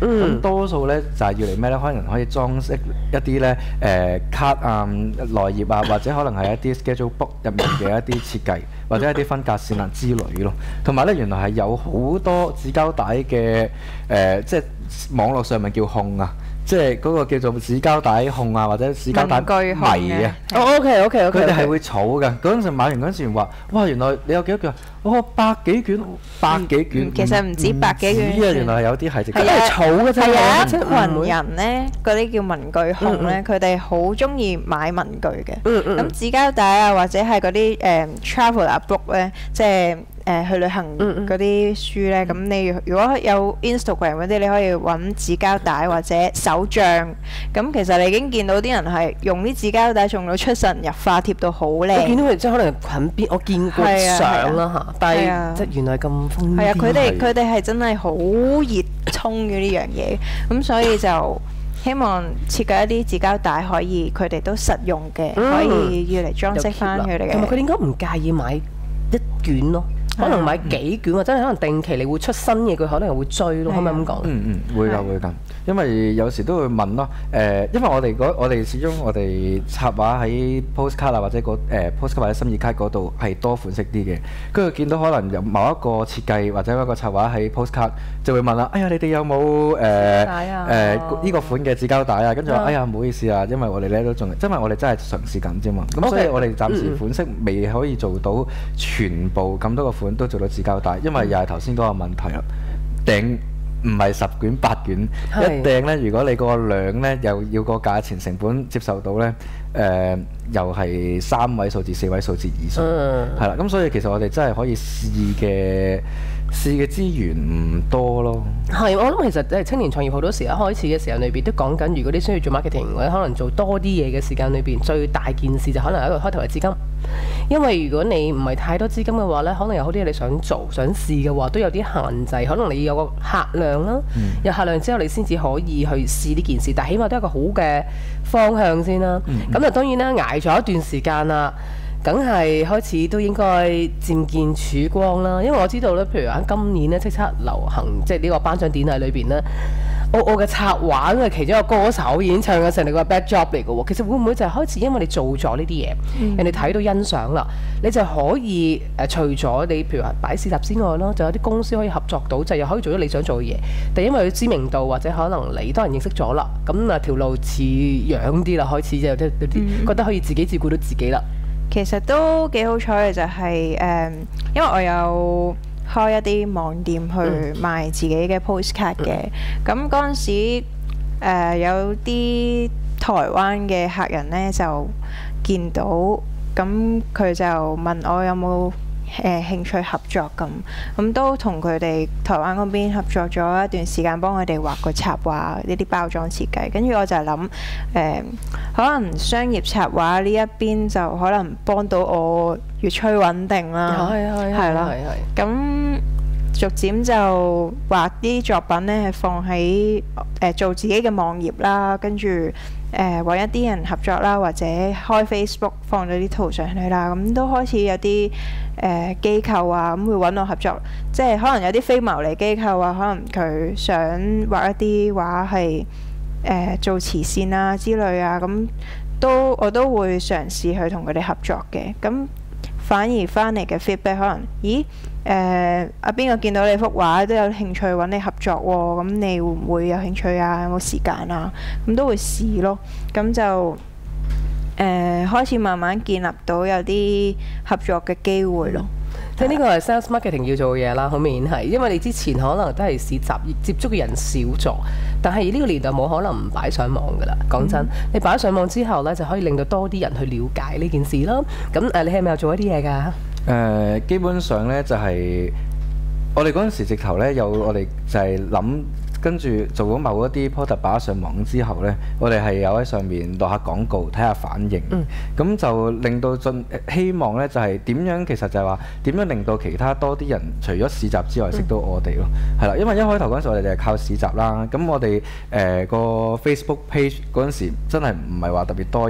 Speaker 3: 咁多數咧就係要嚟咩咧？可能可以裝飾一啲咧誒卡啊、內頁啊，或者可能係一啲 schedule book 入面嘅一啲設計，或者一啲分隔線啊之類咯。同埋咧，原來係有好多紙膠帶嘅誒，即係網絡上面叫控啊。即係嗰個叫做紙膠帶控啊，或者紙膠帶迷啊。
Speaker 1: 哦，OK OK OK。
Speaker 3: 佢哋係會儲嘅。嗰陣時買完嗰陣時話：哇，原來你有幾多卷？哦，百幾卷，百幾卷。
Speaker 2: 其實唔止百幾卷。
Speaker 3: 啊，原來係有啲係直
Speaker 2: 係
Speaker 1: 係儲嘅啫。
Speaker 2: 係啊，一群人咧，嗰啲叫文具控咧，佢哋好中意買文具嘅。
Speaker 1: 嗯嗯。
Speaker 2: 咁紙膠帶啊，或者係嗰啲誒 traveler book 咧，即係。誒去旅行嗰啲書咧，咁你如果有 Instagram 嗰啲，你可以揾紙膠帶或者手帳。咁其實你已經見到啲人係用啲紙膠帶用到出神入化，貼到好靚。
Speaker 1: 我見到佢即係可能近邊，我見過相啦嚇，但係即係原來咁瘋癲。
Speaker 2: 係啊，佢哋佢哋係真係好熱衷嘅呢樣嘢，咁所以就希望設計一啲紙膠帶可以佢哋都實用嘅，可以要嚟裝飾翻佢哋嘅。
Speaker 1: 同埋佢哋應該唔介意買一卷咯。可能買幾卷或者可能定期你會出新嘢，佢可能會追咯，可唔可以咁講？
Speaker 3: 嗯嗯，會㗎會㗎，因為有時都會問咯。誒，因為我哋嗰我哋始終我哋插畫喺 postcard 啊或者個誒 postcard 或者心意卡嗰度係多款式啲嘅。跟住見到可能有某一個設計或者一個插畫喺 postcard，就會問啦：哎呀，你哋有冇誒誒呢個款嘅紙膠帶啊？跟住話：哎呀，唔好意思啊，因為我哋咧都仲，因為我哋真係嘗試緊啫嘛。咁所以我哋暫時款式未可以做到全部咁多個款都做到紙膠帶，因為又係頭先嗰個問題啦。訂唔係十卷八卷，一訂呢，如果你個量呢又要個價錢成本接受到呢，誒、呃、又係三位數至四位數字以上，係啦、嗯。咁所以其實我哋真係可以試嘅試嘅資源唔多咯。
Speaker 1: 係，我諗其實誒青年創業好多時一開始嘅時候裏邊都講緊，如果你需要做 marketing 或者可能做多啲嘢嘅時間裏邊，最大件事就可能係一個開頭嘅資金。因為如果你唔係太多資金嘅話呢，可能有好啲嘢你想做想試嘅話，都有啲限制。可能你要有個客量啦，嗯、有客量之後你先至可以去試呢件事。但係起碼都係一個好嘅方向先啦。咁就、嗯嗯、當然啦，捱咗一段時間啦，梗係開始都應該漸見曙光啦。因為我知道咧，譬如喺今年呢，叱咤流行即係呢個頒獎典禮裏邊呢。我我嘅插畫嘅其中一個歌手已經唱咗成你個 bad job 嚟嘅喎，其實會唔會就係開始因為你做咗呢啲嘢，嗯、人哋睇到欣賞啦，你就可以誒、呃、除咗你譬如話擺市集之外咯，就有啲公司可以合作到，就又可以做到你想做嘅嘢。但因為佢知名度或者可能你多人認識咗啦，咁啊條路似樣啲啦，開始就有啲覺得可以自己照顧到自己啦。
Speaker 2: 其實都幾好彩嘅就係、是、誒、嗯，因為我有開一啲網店去賣自己嘅 postcard 嘅，咁嗰陣時、呃、有啲台灣嘅客人呢就見到，咁佢就問我有冇誒、呃、興趣合作咁，咁都同佢哋台灣嗰邊合作咗一段時間，幫佢哋畫個插畫呢啲包裝設計，跟住我就諗誒，可能商業插畫呢一邊就可能幫到我越趨穩定啦，係啦，咁逐漸就畫啲作品呢係放喺誒、呃、做自己嘅網頁啦，跟住誒揾一啲人合作啦，或者開 Facebook 放咗啲圖上去啦，咁都開始有啲誒、呃、機構啊，咁會揾我合作，即係可能有啲非牟利機構啊，可能佢想畫一啲畫係誒做慈善啊之類啊，咁都我都會嘗試去同佢哋合作嘅，咁反而翻嚟嘅 feedback 可能，咦？誒阿邊個見到你幅畫都有興趣揾你合作喎、哦，咁你會唔會有興趣啊？有冇時間啊？咁都會試咯，咁就誒、呃、開始慢慢建立到有啲合作嘅機會咯。
Speaker 1: 即係呢個係 sales marketing 要做嘅嘢啦，好明顯係，因為你之前可能都係市集接觸嘅人少咗，但係呢個年代冇可能唔擺上網㗎啦。講真，嗯、你擺上網之後呢，就可以令到多啲人去了解呢件事啦。咁誒，你係咪有做一啲嘢㗎？
Speaker 3: 誒、呃、基本上咧就係、是、我哋嗰陣時直頭咧有我哋就係諗跟住做咗某一啲 product 擺上網之後咧，我哋係有喺上面落下廣告睇下反應，咁、嗯、就令到進希望咧就係、是、點樣，其實就係話點樣令到其他多啲人除咗市集之外、嗯、識到我哋咯，係啦，因為一開頭嗰陣時我哋就係靠市集啦，咁我哋誒、呃、個 Facebook page 嗰陣時真係唔係話特別多人。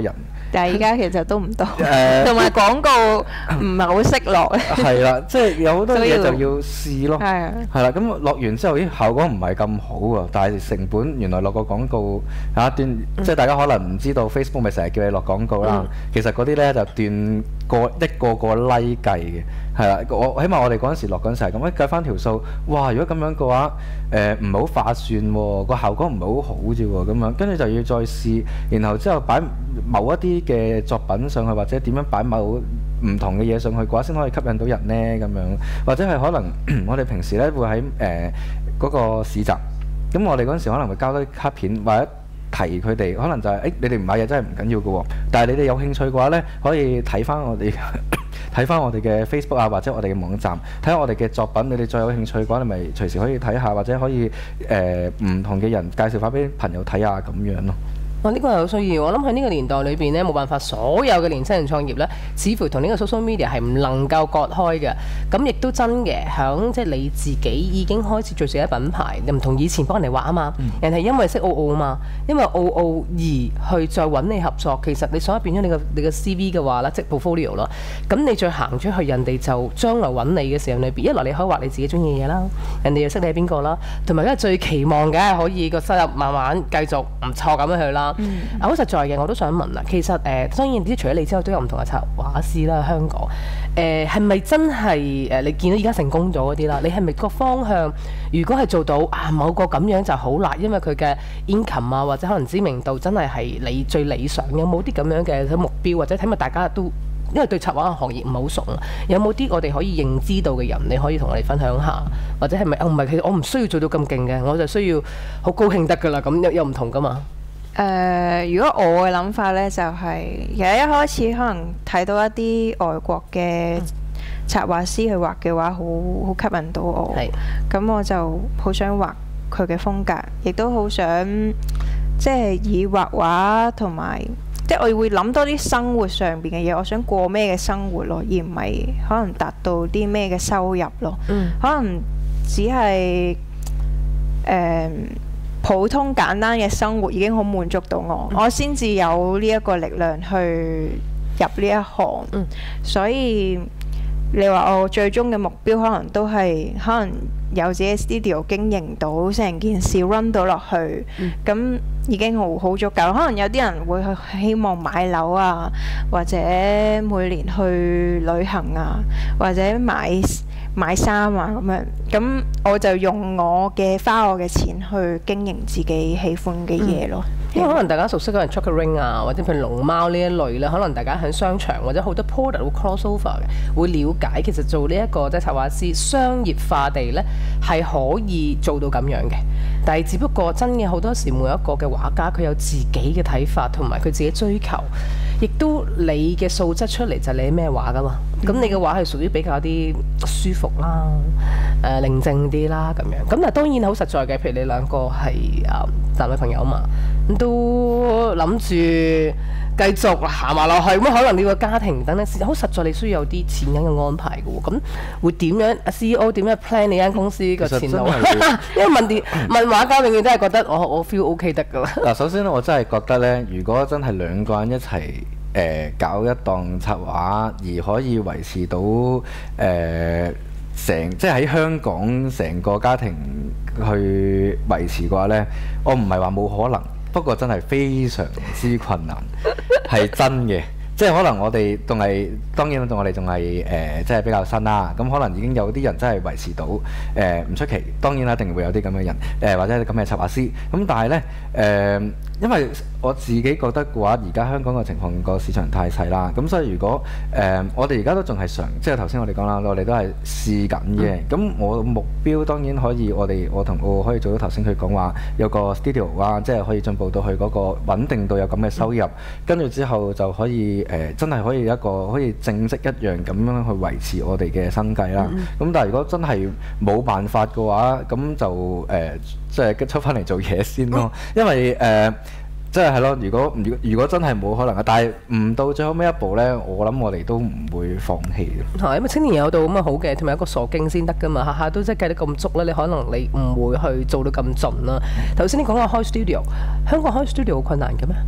Speaker 2: 但係而家其實都唔多，
Speaker 3: 誒
Speaker 2: 同埋廣告唔係好識落。
Speaker 3: 係啦，即係有好多
Speaker 2: 所以要
Speaker 3: 嘢就要試咯。
Speaker 2: 係啊，
Speaker 3: 係啦，咁落完之後，咦效果唔係咁好喎，但係成本原來落個廣告有一段，即係大家可能唔知道 Facebook 咪成日叫你落廣告啦。其實嗰啲呢就斷個一個個 like 計嘅，係啦。我起碼我哋嗰陣時落嗰陣時係咁，一計翻條數，哇！如果咁樣嘅話，誒唔係好划算喎，個效果唔係好好啫喎，咁樣跟住就要再試，然後之後擺某一啲嘅作品上去，或者點樣擺某唔同嘅嘢上去嘅話，先可以吸引到人呢咁樣，或者係可能我哋平時呢會喺誒嗰個市集，咁我哋嗰陣時可能會交多啲卡片或者提佢哋，可能就係、是、誒你哋唔買嘢真係唔緊要嘅喎，但係你哋有興趣嘅話呢，可以睇翻我哋睇翻我哋嘅 Facebook 啊，或者我哋嘅網站，睇下我哋嘅作品，你哋再有興趣嘅話，你咪隨時可以睇下，或者可以誒唔同嘅人介紹翻俾朋友睇下咁樣咯。
Speaker 1: 哇！呢個係好需要，我諗喺呢個年代裏邊咧，冇辦法，所有嘅年輕人創業咧，似乎同呢個 social media 係唔能夠割開嘅。咁亦都真嘅，響即係你自己已經開始做自己品牌，唔同以前幫人哋畫啊嘛。嗯、人係因為識澳澳啊嘛，因為澳澳而去再揾你合作。其實你所謂變咗你個你個 C V 嘅話啦，即係 portfolio 咯。咁你再行出去，人哋就將來揾你嘅時候裏邊，一來你可以畫你自己中意嘅嘢啦，人哋又識你係邊個啦，同埋而家最期望嘅係可以個收入慢慢繼續唔錯咁樣去啦。嗯，好實在嘅，我都想問啦。其實誒、呃，當然啲除咗你之外，都有唔同嘅插畫師啦。香港誒係咪真係誒、呃？你見到而家成功咗嗰啲啦？你係咪個方向？如果係做到啊某個咁樣就好啦，因為佢嘅 income 啊，或者可能知名度真係係你最理想。有冇啲咁樣嘅目標，或者睇埋大家都因為對插畫嘅行業唔係好熟啊？有冇啲我哋可以認知到嘅人，你可以同我哋分享下？或者係咪？哦，唔係，其實我唔需要做到咁勁嘅，我就需要好高興得㗎啦。咁又又唔同㗎嘛？
Speaker 2: 誒、呃，如果我嘅諗法呢，就係、是、其實一開始可能睇到一啲外國嘅插畫師去畫嘅話，好好吸引到我。咁是我就好想畫佢嘅風格，亦都好想即係以畫畫同埋，即係我會諗多啲生活上邊嘅嘢。我想過咩嘅生活咯，而唔係可能達到啲咩嘅收入咯。嗯、可能只係誒。呃普通簡單嘅生活已經好滿足到我，嗯、我先至有呢一個力量去入呢一行。嗯、所以你話我最終嘅目標可能都係可能有自己 studio 經營到成件事 run 到落去，咁、嗯、已經好好足夠。可能有啲人會希望買樓啊，或者每年去旅行啊，或者買買衫啊咁樣，咁我就用我嘅花我嘅錢去經營自己喜歡嘅嘢咯。嗯、因為可能大家熟悉嗰啲 chocolate ring 啊，或者譬如龍貓呢一類咧，可能大家喺商場或者好多 product 會 cross over 嘅，會了解其實做呢、這、一個即係插畫師商業化地咧係可以做到咁樣嘅。但係只不過真嘅好多時每一個嘅畫家佢有自己嘅睇法同埋佢自己追求，亦都你嘅素質出嚟就係你咩畫噶嘛。咁、嗯、你嘅畫係屬於比較啲舒服啦，誒、呃、寧靜啲啦咁樣。咁但係當然好實在嘅，譬如你兩個係誒男女朋友嘛，咁都諗住繼續行埋落去。咁可能你個家庭等等，好實在你需要有啲錢銀嘅安排嘅喎。咁會點樣 C E O 點樣 plan 你間公司個前路？因為問啲問畫家永遠都係覺得我我 feel OK 得㗎啦。
Speaker 3: 嗱，首先我真係覺得咧，如果真係兩個人一齊。誒、呃、搞一檔插畫而可以維持到誒成、呃、即係喺香港成個家庭去維持嘅話呢，我唔係話冇可能，不過真係非常之困難，係真嘅。即係可能我哋仲係當然，我哋仲係誒，即係比較新啦。咁可能已經有啲人真係維持到誒，唔、呃、出奇。當然啦，一定會有啲咁嘅人誒、呃，或者咁嘅插畫師。咁但係呢，誒、呃，因為我自己覺得嘅話，而家香港嘅情況個市場太細啦。咁所以如果誒、呃，我哋而家都仲係嘗，即係頭先我哋講啦，我哋都係試緊嘅。咁、嗯、我目標當然可以，我哋我同我可以做到頭先佢講話有個 studio 啊，即係可以進步到去嗰個穩定到有咁嘅收入，跟住、嗯、之後就可以。誒、呃、真係可以一個可以正式一樣咁樣去維持我哋嘅生計啦。咁、嗯、但係如果真係冇辦法嘅話，咁就誒、呃、即係出翻嚟做嘢先咯。因為誒、呃、即係係咯，如果如果如果真係冇可能嘅，但係唔到最後尾一步呢，我諗我哋都唔會放棄嘅。係因為青年有到咁啊好嘅，同埋一個傻勁先得㗎嘛，下下都即係計得咁足咧，你可能你唔會去做到咁盡啦。頭先你講話開 studio， 香港開 studio 好困難嘅咩？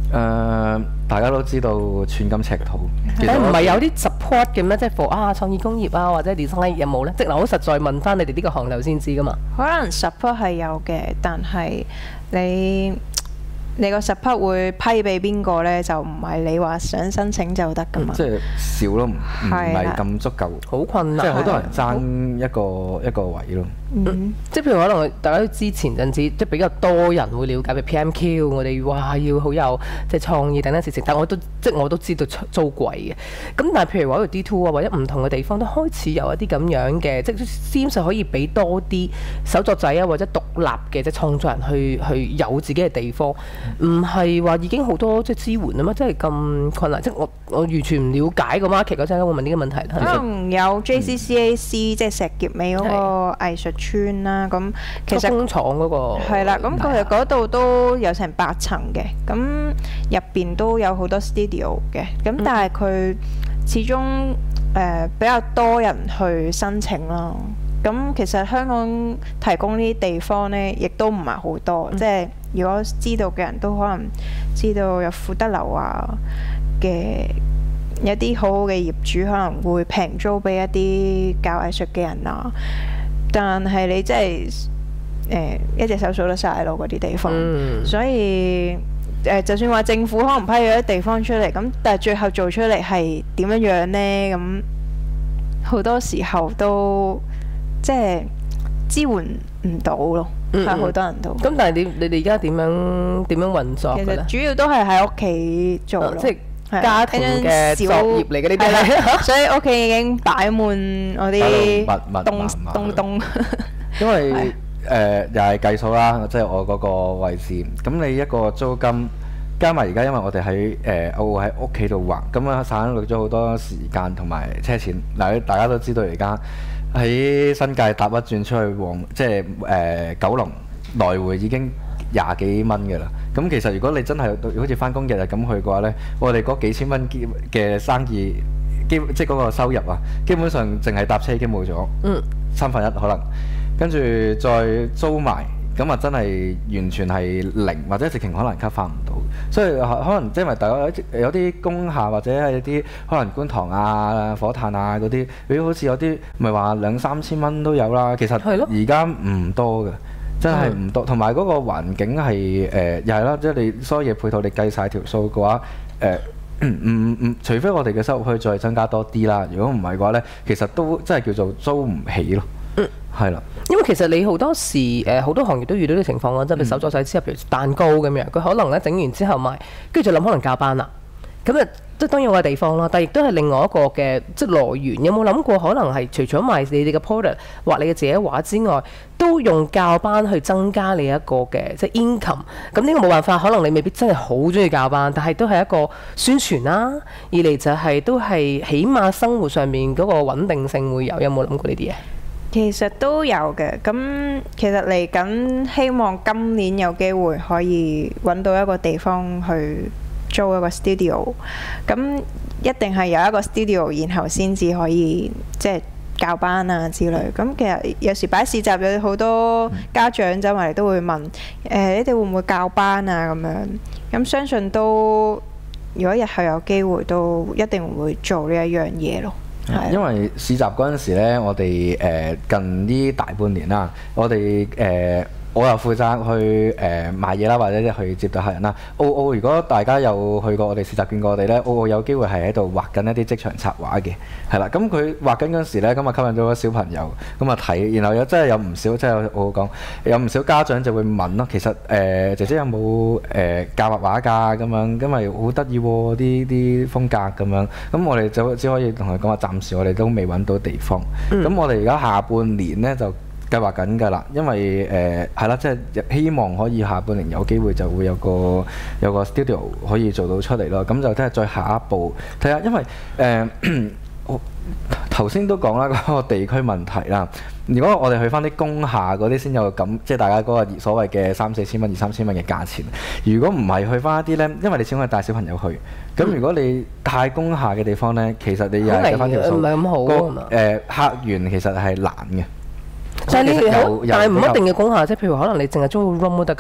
Speaker 3: 誒，大家都知道寸金尺土，其實
Speaker 1: 誒唔
Speaker 3: 我
Speaker 1: 係有啲 support 嘅咩？即係 for 啊創意工業啊，或者 design 有冇咧？即係嗱，好實在問翻你哋呢個行流先知噶嘛。
Speaker 2: 可能 support 係有嘅，但係你你個 support 會批俾邊個呢？就唔係你話想申請就得噶嘛。
Speaker 3: 即係少咯，唔唔
Speaker 2: 係啦
Speaker 3: 係咁足夠，
Speaker 1: 好困難，
Speaker 3: 即係好多人爭一個一個位咯。
Speaker 2: 嗯，
Speaker 1: 即係譬如可能大家都知前陣子即係比較多人會了解嘅 P M Q，我哋哇要好有即係創意等等事情，但我都即係我都知道租租貴嘅。咁但係譬如話喺度 D two 啊，或者唔同嘅地方都開始有一啲咁樣嘅，即係先至可以俾多啲手作仔啊，或者獨立嘅即係創作人去去有自己嘅地方，唔係話已經好多即係支援啊嘛，即係咁困難。即係我我完全唔了解個 market 嗰陣，會問呢個問題啦。
Speaker 2: 可能有 J C C A C、嗯、即係石硤尾嗰個藝術村啦。咁其實
Speaker 1: 工廠嗰個
Speaker 2: 係啦，咁佢哋嗰度都有成八層嘅，咁入邊都有好多 studio 嘅，咁但係佢始終誒、呃、比較多人去申請咯。咁其實香港提供呢啲地方呢，亦都唔係好多，嗯、即係如果知道嘅人都可能知道有富德樓啊嘅一啲好好嘅業主可能會平租俾一啲教藝術嘅人啊。但係你真係誒、呃、一隻手數得晒咯嗰啲地方，嗯、所以誒、呃、就算話政府可能批咗啲地方出嚟，咁但係最後做出嚟係點樣樣呢？咁好多時候都即係支援唔到咯，係好、嗯、多人都。咁
Speaker 1: 但係你你哋而家點樣點樣運作嘅咧？
Speaker 2: 其實主要都係喺屋企做咯。哦，即係
Speaker 1: 家庭嘅作業嚟嘅呢啲係，
Speaker 2: 所以屋企已經擺滿我啲東東東。
Speaker 3: 因為誒、呃、又係計數啦，即係我嗰個位置。咁你一個租金加埋而家，因為我哋喺誒我會喺屋企度畫，咁啊省略咗好多時間同埋車錢。嗱，大家都知道而家喺新界搭一轉出去旺，即係誒、呃、九龍來回已經廿幾蚊嘅啦。咁其實如果你真係好似翻工日日咁去嘅話呢，我哋嗰幾千蚊嘅生意，基即係嗰個收入啊，基本上淨係搭車已經冇咗，嗯，三分一可能，跟住再租埋，咁啊真係完全係零，或者直情可能吸翻唔到。所以可能即係因為大家有啲工廈或者係一啲可能觀塘啊、火炭啊嗰啲，佢好似有啲唔係話兩三千蚊都有啦。其實而家唔多嘅。真係唔多，同埋嗰個環境係誒又係啦，即係你所有嘢配套你計晒條數嘅話，誒唔唔，除非我哋嘅收入可以再增加多啲啦。如果唔係嘅話呢，其實都真係叫做租唔起咯。嗯，係啦。
Speaker 1: 因為其實你好多時誒好、呃、多行業都遇到啲情況啊，即係手作仔之後，譬如蛋糕咁樣，佢可能咧整完之後賣，跟住就諗可能教班啦。咁啊，即係當然有個地方啦，但係亦都係另外一個嘅即係來源。有冇諗過可能係除咗賣你哋嘅 product 畫你嘅自己畫之外，都用教班去增加你一個嘅即係 income？咁呢個冇辦法，可能你未必真係好中意教班，但係都係一個宣傳啦。二嚟就係都係起碼生活上面嗰個穩定性會有。有冇諗過呢啲嘢？
Speaker 2: 其實都有嘅。咁其實嚟緊希望今年有機會可以揾到一個地方去租一個 studio， 咁一定係有一個 studio， 然後先至可以即係教班啊之類。咁其實有時擺市集有好多家長走埋嚟都會問，誒、呃、你哋會唔會教班啊咁樣？咁相信都如果日後有機會，都一定會做呢一樣嘢咯。係
Speaker 3: 因為市集嗰陣時呢，我哋誒、呃、近呢大半年啦，我哋誒。呃我又負責去誒、呃、賣嘢啦，或者去接待客人啦。澳澳如果大家有去過我哋市集見過我哋呢，澳澳有機會係喺度畫緊一啲即場插畫嘅，係啦。咁佢畫緊嗰陣時呢，咁啊吸引咗個小朋友咁啊睇，然後有真係有唔少即係澳澳講有唔少家長就會問咯，其實誒、呃、姐姐有冇誒、呃、教畫畫㗎咁樣，因為好得意喎啲啲風格咁樣。咁我哋就只可以同佢講話，暫時我哋都未揾到地方。咁、嗯、我哋而家下半年呢，就計劃緊㗎啦，因為誒係啦，即係希望可以下半年有機會就會有個有個 studio 可以做到出嚟咯。咁就睇下再下一步睇下，因為誒我頭先都講啦嗰個地區問題啦。如果我哋去翻啲工廈嗰啲先有咁，即係大家嗰個所謂嘅三四千蚊、二三千蚊嘅價錢。如果唔係去翻一啲呢，因為你始終係帶小朋友去，咁、嗯、如果你太工廈嘅地方呢，其實你又係計翻條數，
Speaker 1: 唔係咁好
Speaker 3: 個、呃、客源其實係難嘅。
Speaker 1: 但係你好，但係唔一定嘅工廈，即係譬如可能你淨係租個 room 都得㗎。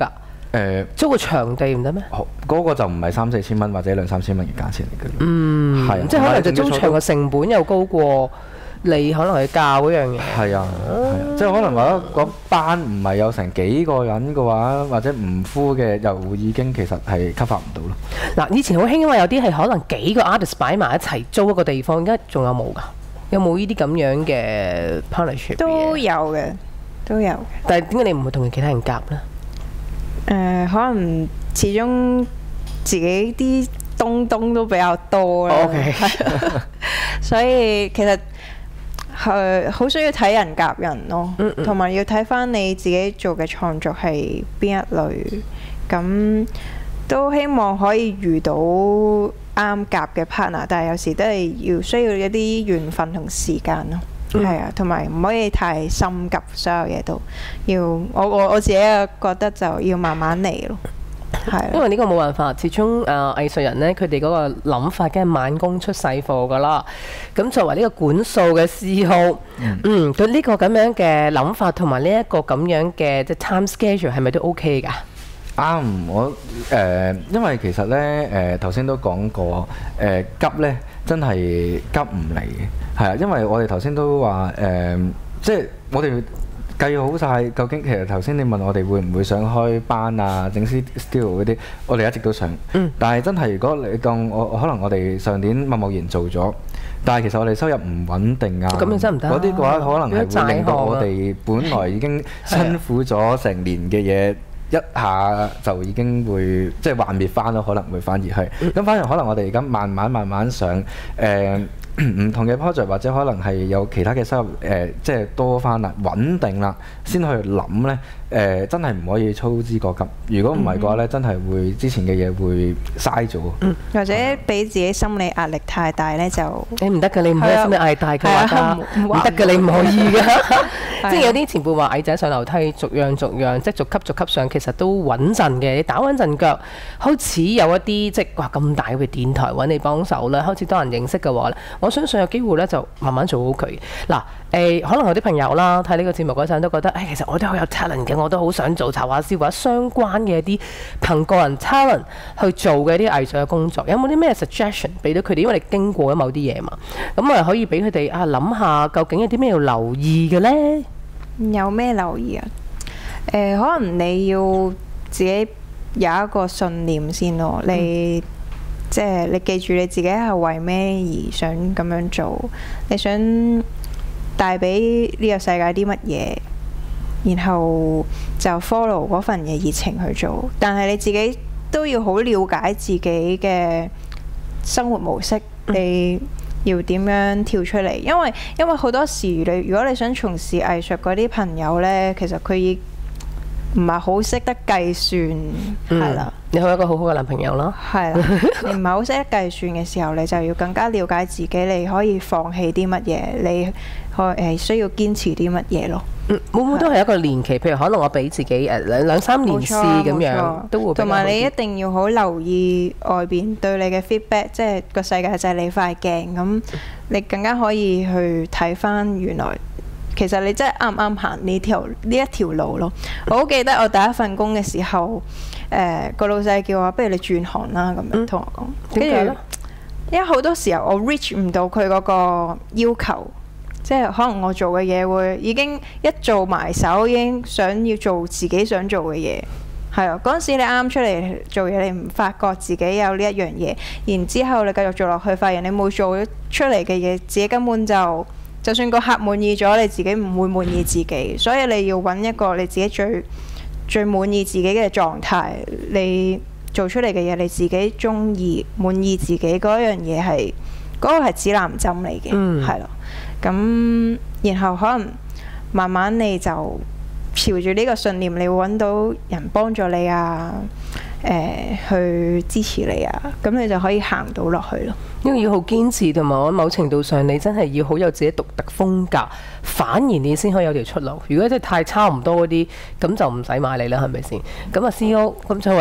Speaker 3: 誒
Speaker 1: 租個場地唔得咩？
Speaker 3: 好嗰個就唔係三四千蚊或者兩三千蚊嘅價錢嚟嘅咯。
Speaker 1: 嗯，
Speaker 3: 係啊
Speaker 1: 即係可能就租場嘅成本又高過你可能去教嗰樣嘢。
Speaker 3: 係啊，係啊，即係可能話嗰班唔係有成幾個人嘅話，或者唔 full嘅，又已經其實係 cover 唔到咯。
Speaker 1: 嗱，以前好興，因為有啲係可能幾個 artist 擺埋一齊租一個地方，而家仲有冇㗎？有冇呢啲咁樣嘅 partnership？
Speaker 2: 都有嘅，都有嘅。
Speaker 1: 但係點解你唔會同其他人夾呢？
Speaker 2: 誒、呃，可能始終自己啲東東都比較多啦。
Speaker 1: OK，
Speaker 2: 所以其實係好需要睇人夾人咯，同埋、嗯嗯、要睇翻你自己做嘅創作係邊一類。咁都希望可以遇到啱夾嘅 partner，但係有時都係要需要一啲緣分同時間咯。係、嗯、啊，同埋唔可以太心急，所有嘢都要我我我自己覺得就要慢慢嚟咯。係、啊，
Speaker 1: 因為呢個冇辦法，始終誒、呃、藝術人呢，佢哋嗰個諗法梗係慢工出細貨噶啦。咁作為呢個管數嘅嗜好，嗯，佢呢個咁樣嘅諗法同埋呢一個咁樣嘅即係 time schedule 係咪都 OK 㗎？
Speaker 3: 啱、嗯，我誒、呃，因為其實咧誒頭先都講過，誒、呃、急咧真係急唔嚟嘅，係啊，因為我哋頭先都話誒、呃，即係我哋計好晒，究竟其實頭先你問我哋會唔會想開班啊、整 studio 嗰啲，我哋一直都想，嗯、但係真係如果你當我可能我哋上年貿貿然做咗，但係其實我哋收入唔穩定啊，
Speaker 1: 咁真唔得，
Speaker 3: 嗰啲嘅話可能係會令到我哋本來已經辛苦咗成年嘅嘢。一下就已經會即係幻滅翻咯，可能會反而係咁，反而可能我哋而家慢慢慢慢上誒。呃唔同嘅 project 或者可能係有其他嘅收入誒、呃，即係多翻啦，穩定啦，先去諗呢。誒、呃，真係唔可以操之過急。如果唔係嘅話呢，真係會之前嘅嘢會嘥咗。
Speaker 2: 嗯，或者俾自己心理壓力太大呢，就
Speaker 1: 你唔得嘅，你唔可以心理壓力大嘅話，唔得嘅，你唔可以嘅。即係有啲前輩話矮仔上樓梯，逐樣逐樣，即係逐級逐級上，其實都穩陣嘅。你打穩陣腳，開始有一啲即係哇咁大嘅電台揾你幫手啦，開始多人認識嘅話咧，我相信有機會咧就慢慢做好佢。嗱誒，可能有啲朋友啦睇呢個節目嗰陣都覺得，誒、哎、其實我都好有 talent 嘅，我都好想做插畫師或者相關嘅一啲憑個人 talent 去做嘅一啲藝術嘅工作。有冇啲咩 suggestion 俾到佢哋？因為你經過咗某啲嘢嘛，咁啊可以俾佢哋啊諗下究竟有啲咩要留意嘅咧？
Speaker 2: 有咩留意啊？誒、呃，可能你要自己有一個信念先咯。你、嗯、即係你記住你自己係為咩而想咁樣做？你想帶俾呢個世界啲乜嘢？然後就 follow 嗰份嘅熱情去做。但係你自己都要好了解自己嘅生活模式。嗯、你要點樣跳出嚟？因為因為好多時你如果你想從事藝術嗰啲朋友呢，其實佢已唔係好識得計算，係啦、嗯。
Speaker 1: 你好一個好好嘅男朋友啦。係啦，
Speaker 2: 你唔係好識得計算嘅時候，你就要更加了解自己，你可以放棄啲乜嘢，你可誒需要堅持啲乜嘢咯。
Speaker 1: 嗯，會唔會都係一個年期？譬如可能我俾自己誒兩兩三年試咁樣，都會。同埋你一定要好留意外邊對你嘅 feedback，即係個世界就係你塊鏡咁，你更加可以去睇翻原來其實你真係啱唔啱行呢條呢一條路咯。我好記得我第一份工嘅時候，誒個老細叫我不如你轉行啦咁樣同我講。 點解咧？
Speaker 2: 因為好多時候我 reach 唔到佢嗰個要求。即係可能我做嘅嘢會已經一做埋手，已經想要做自己想做嘅嘢，係啊。嗰陣時你啱出嚟做嘢，你唔發覺自己有呢一樣嘢，然之後你繼續做落去，發現你冇做出嚟嘅嘢，自己根本就就算個客滿意咗，你自己唔會滿意自己。所以你要揾一個你自己最最滿意自己嘅狀態，你做出嚟嘅嘢你自己中意滿意自己嗰樣嘢係嗰個係指南針嚟嘅，係咯、嗯。咁，然後可能慢慢你就朝住呢個信念，你會揾到人幫助你啊，誒、呃，去支持你啊，咁你就可以行到落去咯。
Speaker 1: 因為要好堅持，同埋我某程度上，你真係要好有自己獨特風格，反而你先可以有條出路。如果真係太差唔多嗰啲，咁就唔使買你啦，係咪先？咁啊，C E O 咁作為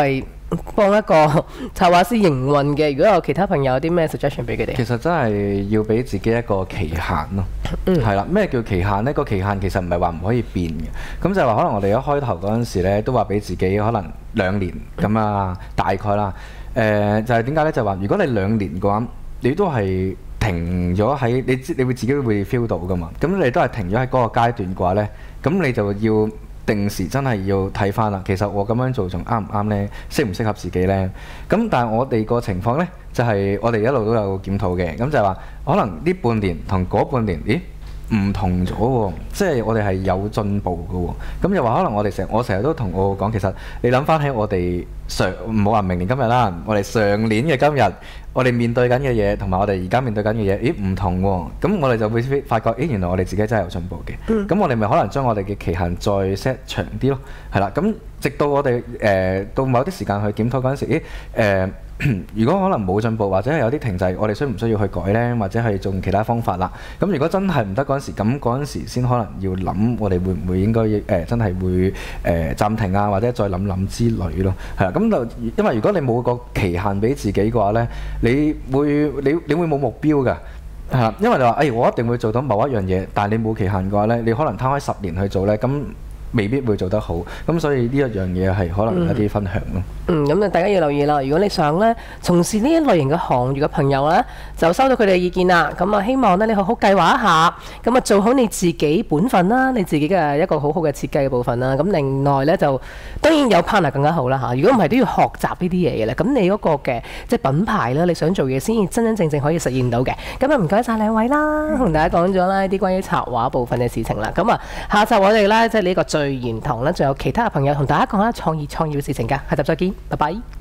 Speaker 1: 幫一個策劃師營運嘅，如果有其他朋友有啲咩 suggestion 俾佢哋？
Speaker 3: 其實真係要俾自己一個期限咯。
Speaker 1: 嗯，
Speaker 3: 係啦，咩叫期限呢？個期限其實唔係話唔可以變嘅，咁就係話可能我哋一開頭嗰陣時咧，都話俾自己可能兩年咁啊，大概啦。誒、呃、就係點解呢？就係話如果你兩年嘅話，你都係停咗喺你知，你會自己會 feel 到噶嘛。咁你都係停咗喺嗰個階段嘅話呢，咁你就要定時真係要睇翻啦。其實我咁樣做仲啱唔啱呢？適唔適合自己呢？咁但係我哋個情況呢，就係、是、我哋一路都有檢討嘅。咁就係話可能呢半年同嗰半年，咦？唔同咗喎，即係我哋係有進步嘅喎。咁又話可能我哋成我成日都同我講，其實你諗翻起我哋上唔好話明年今日啦，我哋上年嘅今日，我哋面對緊嘅嘢同埋我哋而家面對緊嘅嘢，咦唔同喎。咁我哋就會發覺，咦原來我哋自己真係有進步嘅。咁、嗯、我哋咪可能將我哋嘅期限再 set 長啲咯，係啦。咁直到我哋誒、呃、到某啲時間去檢討嗰陣時，咦誒。呃如果可能冇進步或者係有啲停滯，我哋需唔需要去改呢？或者係用其他方法啦？咁如果真係唔得嗰陣時，咁嗰陣時先可能要諗，我哋會唔會應該誒、呃、真係會誒、呃、暫停啊，或者再諗諗之類咯。係啦，咁就因為如果你冇個期限俾自己嘅話呢，你會你你會冇目標㗎。係啦，因為你話誒、哎、我一定會做到某一樣嘢，但係你冇期限嘅話呢，你可能攤開十年去做呢。咁未必會做得好，咁所以呢一樣嘢係可能一啲分享咯。
Speaker 1: 嗯，咁、嗯、啊大家要留意啦。如果你想咧從事呢一類型嘅行業嘅朋友咧，就收到佢哋嘅意見啦。咁啊希望咧你好好計劃一下，咁啊做好你自己本分啦，你自己嘅一個好好嘅設計嘅部分啦。咁另外咧就當然有 partner 更加好啦嚇。如果唔係都要學習呢啲嘢嘅啦。咁你嗰個嘅即係品牌啦，你想做嘢先至真真正正可以實現到嘅。咁啊唔該晒兩位啦，同大家講咗啦啲關於策劃部分嘅事情啦。咁啊下集我哋咧即係呢個最言堂咧，仲有其他嘅朋友同大家講下創意創業嘅事情㗎。下集再見，拜拜。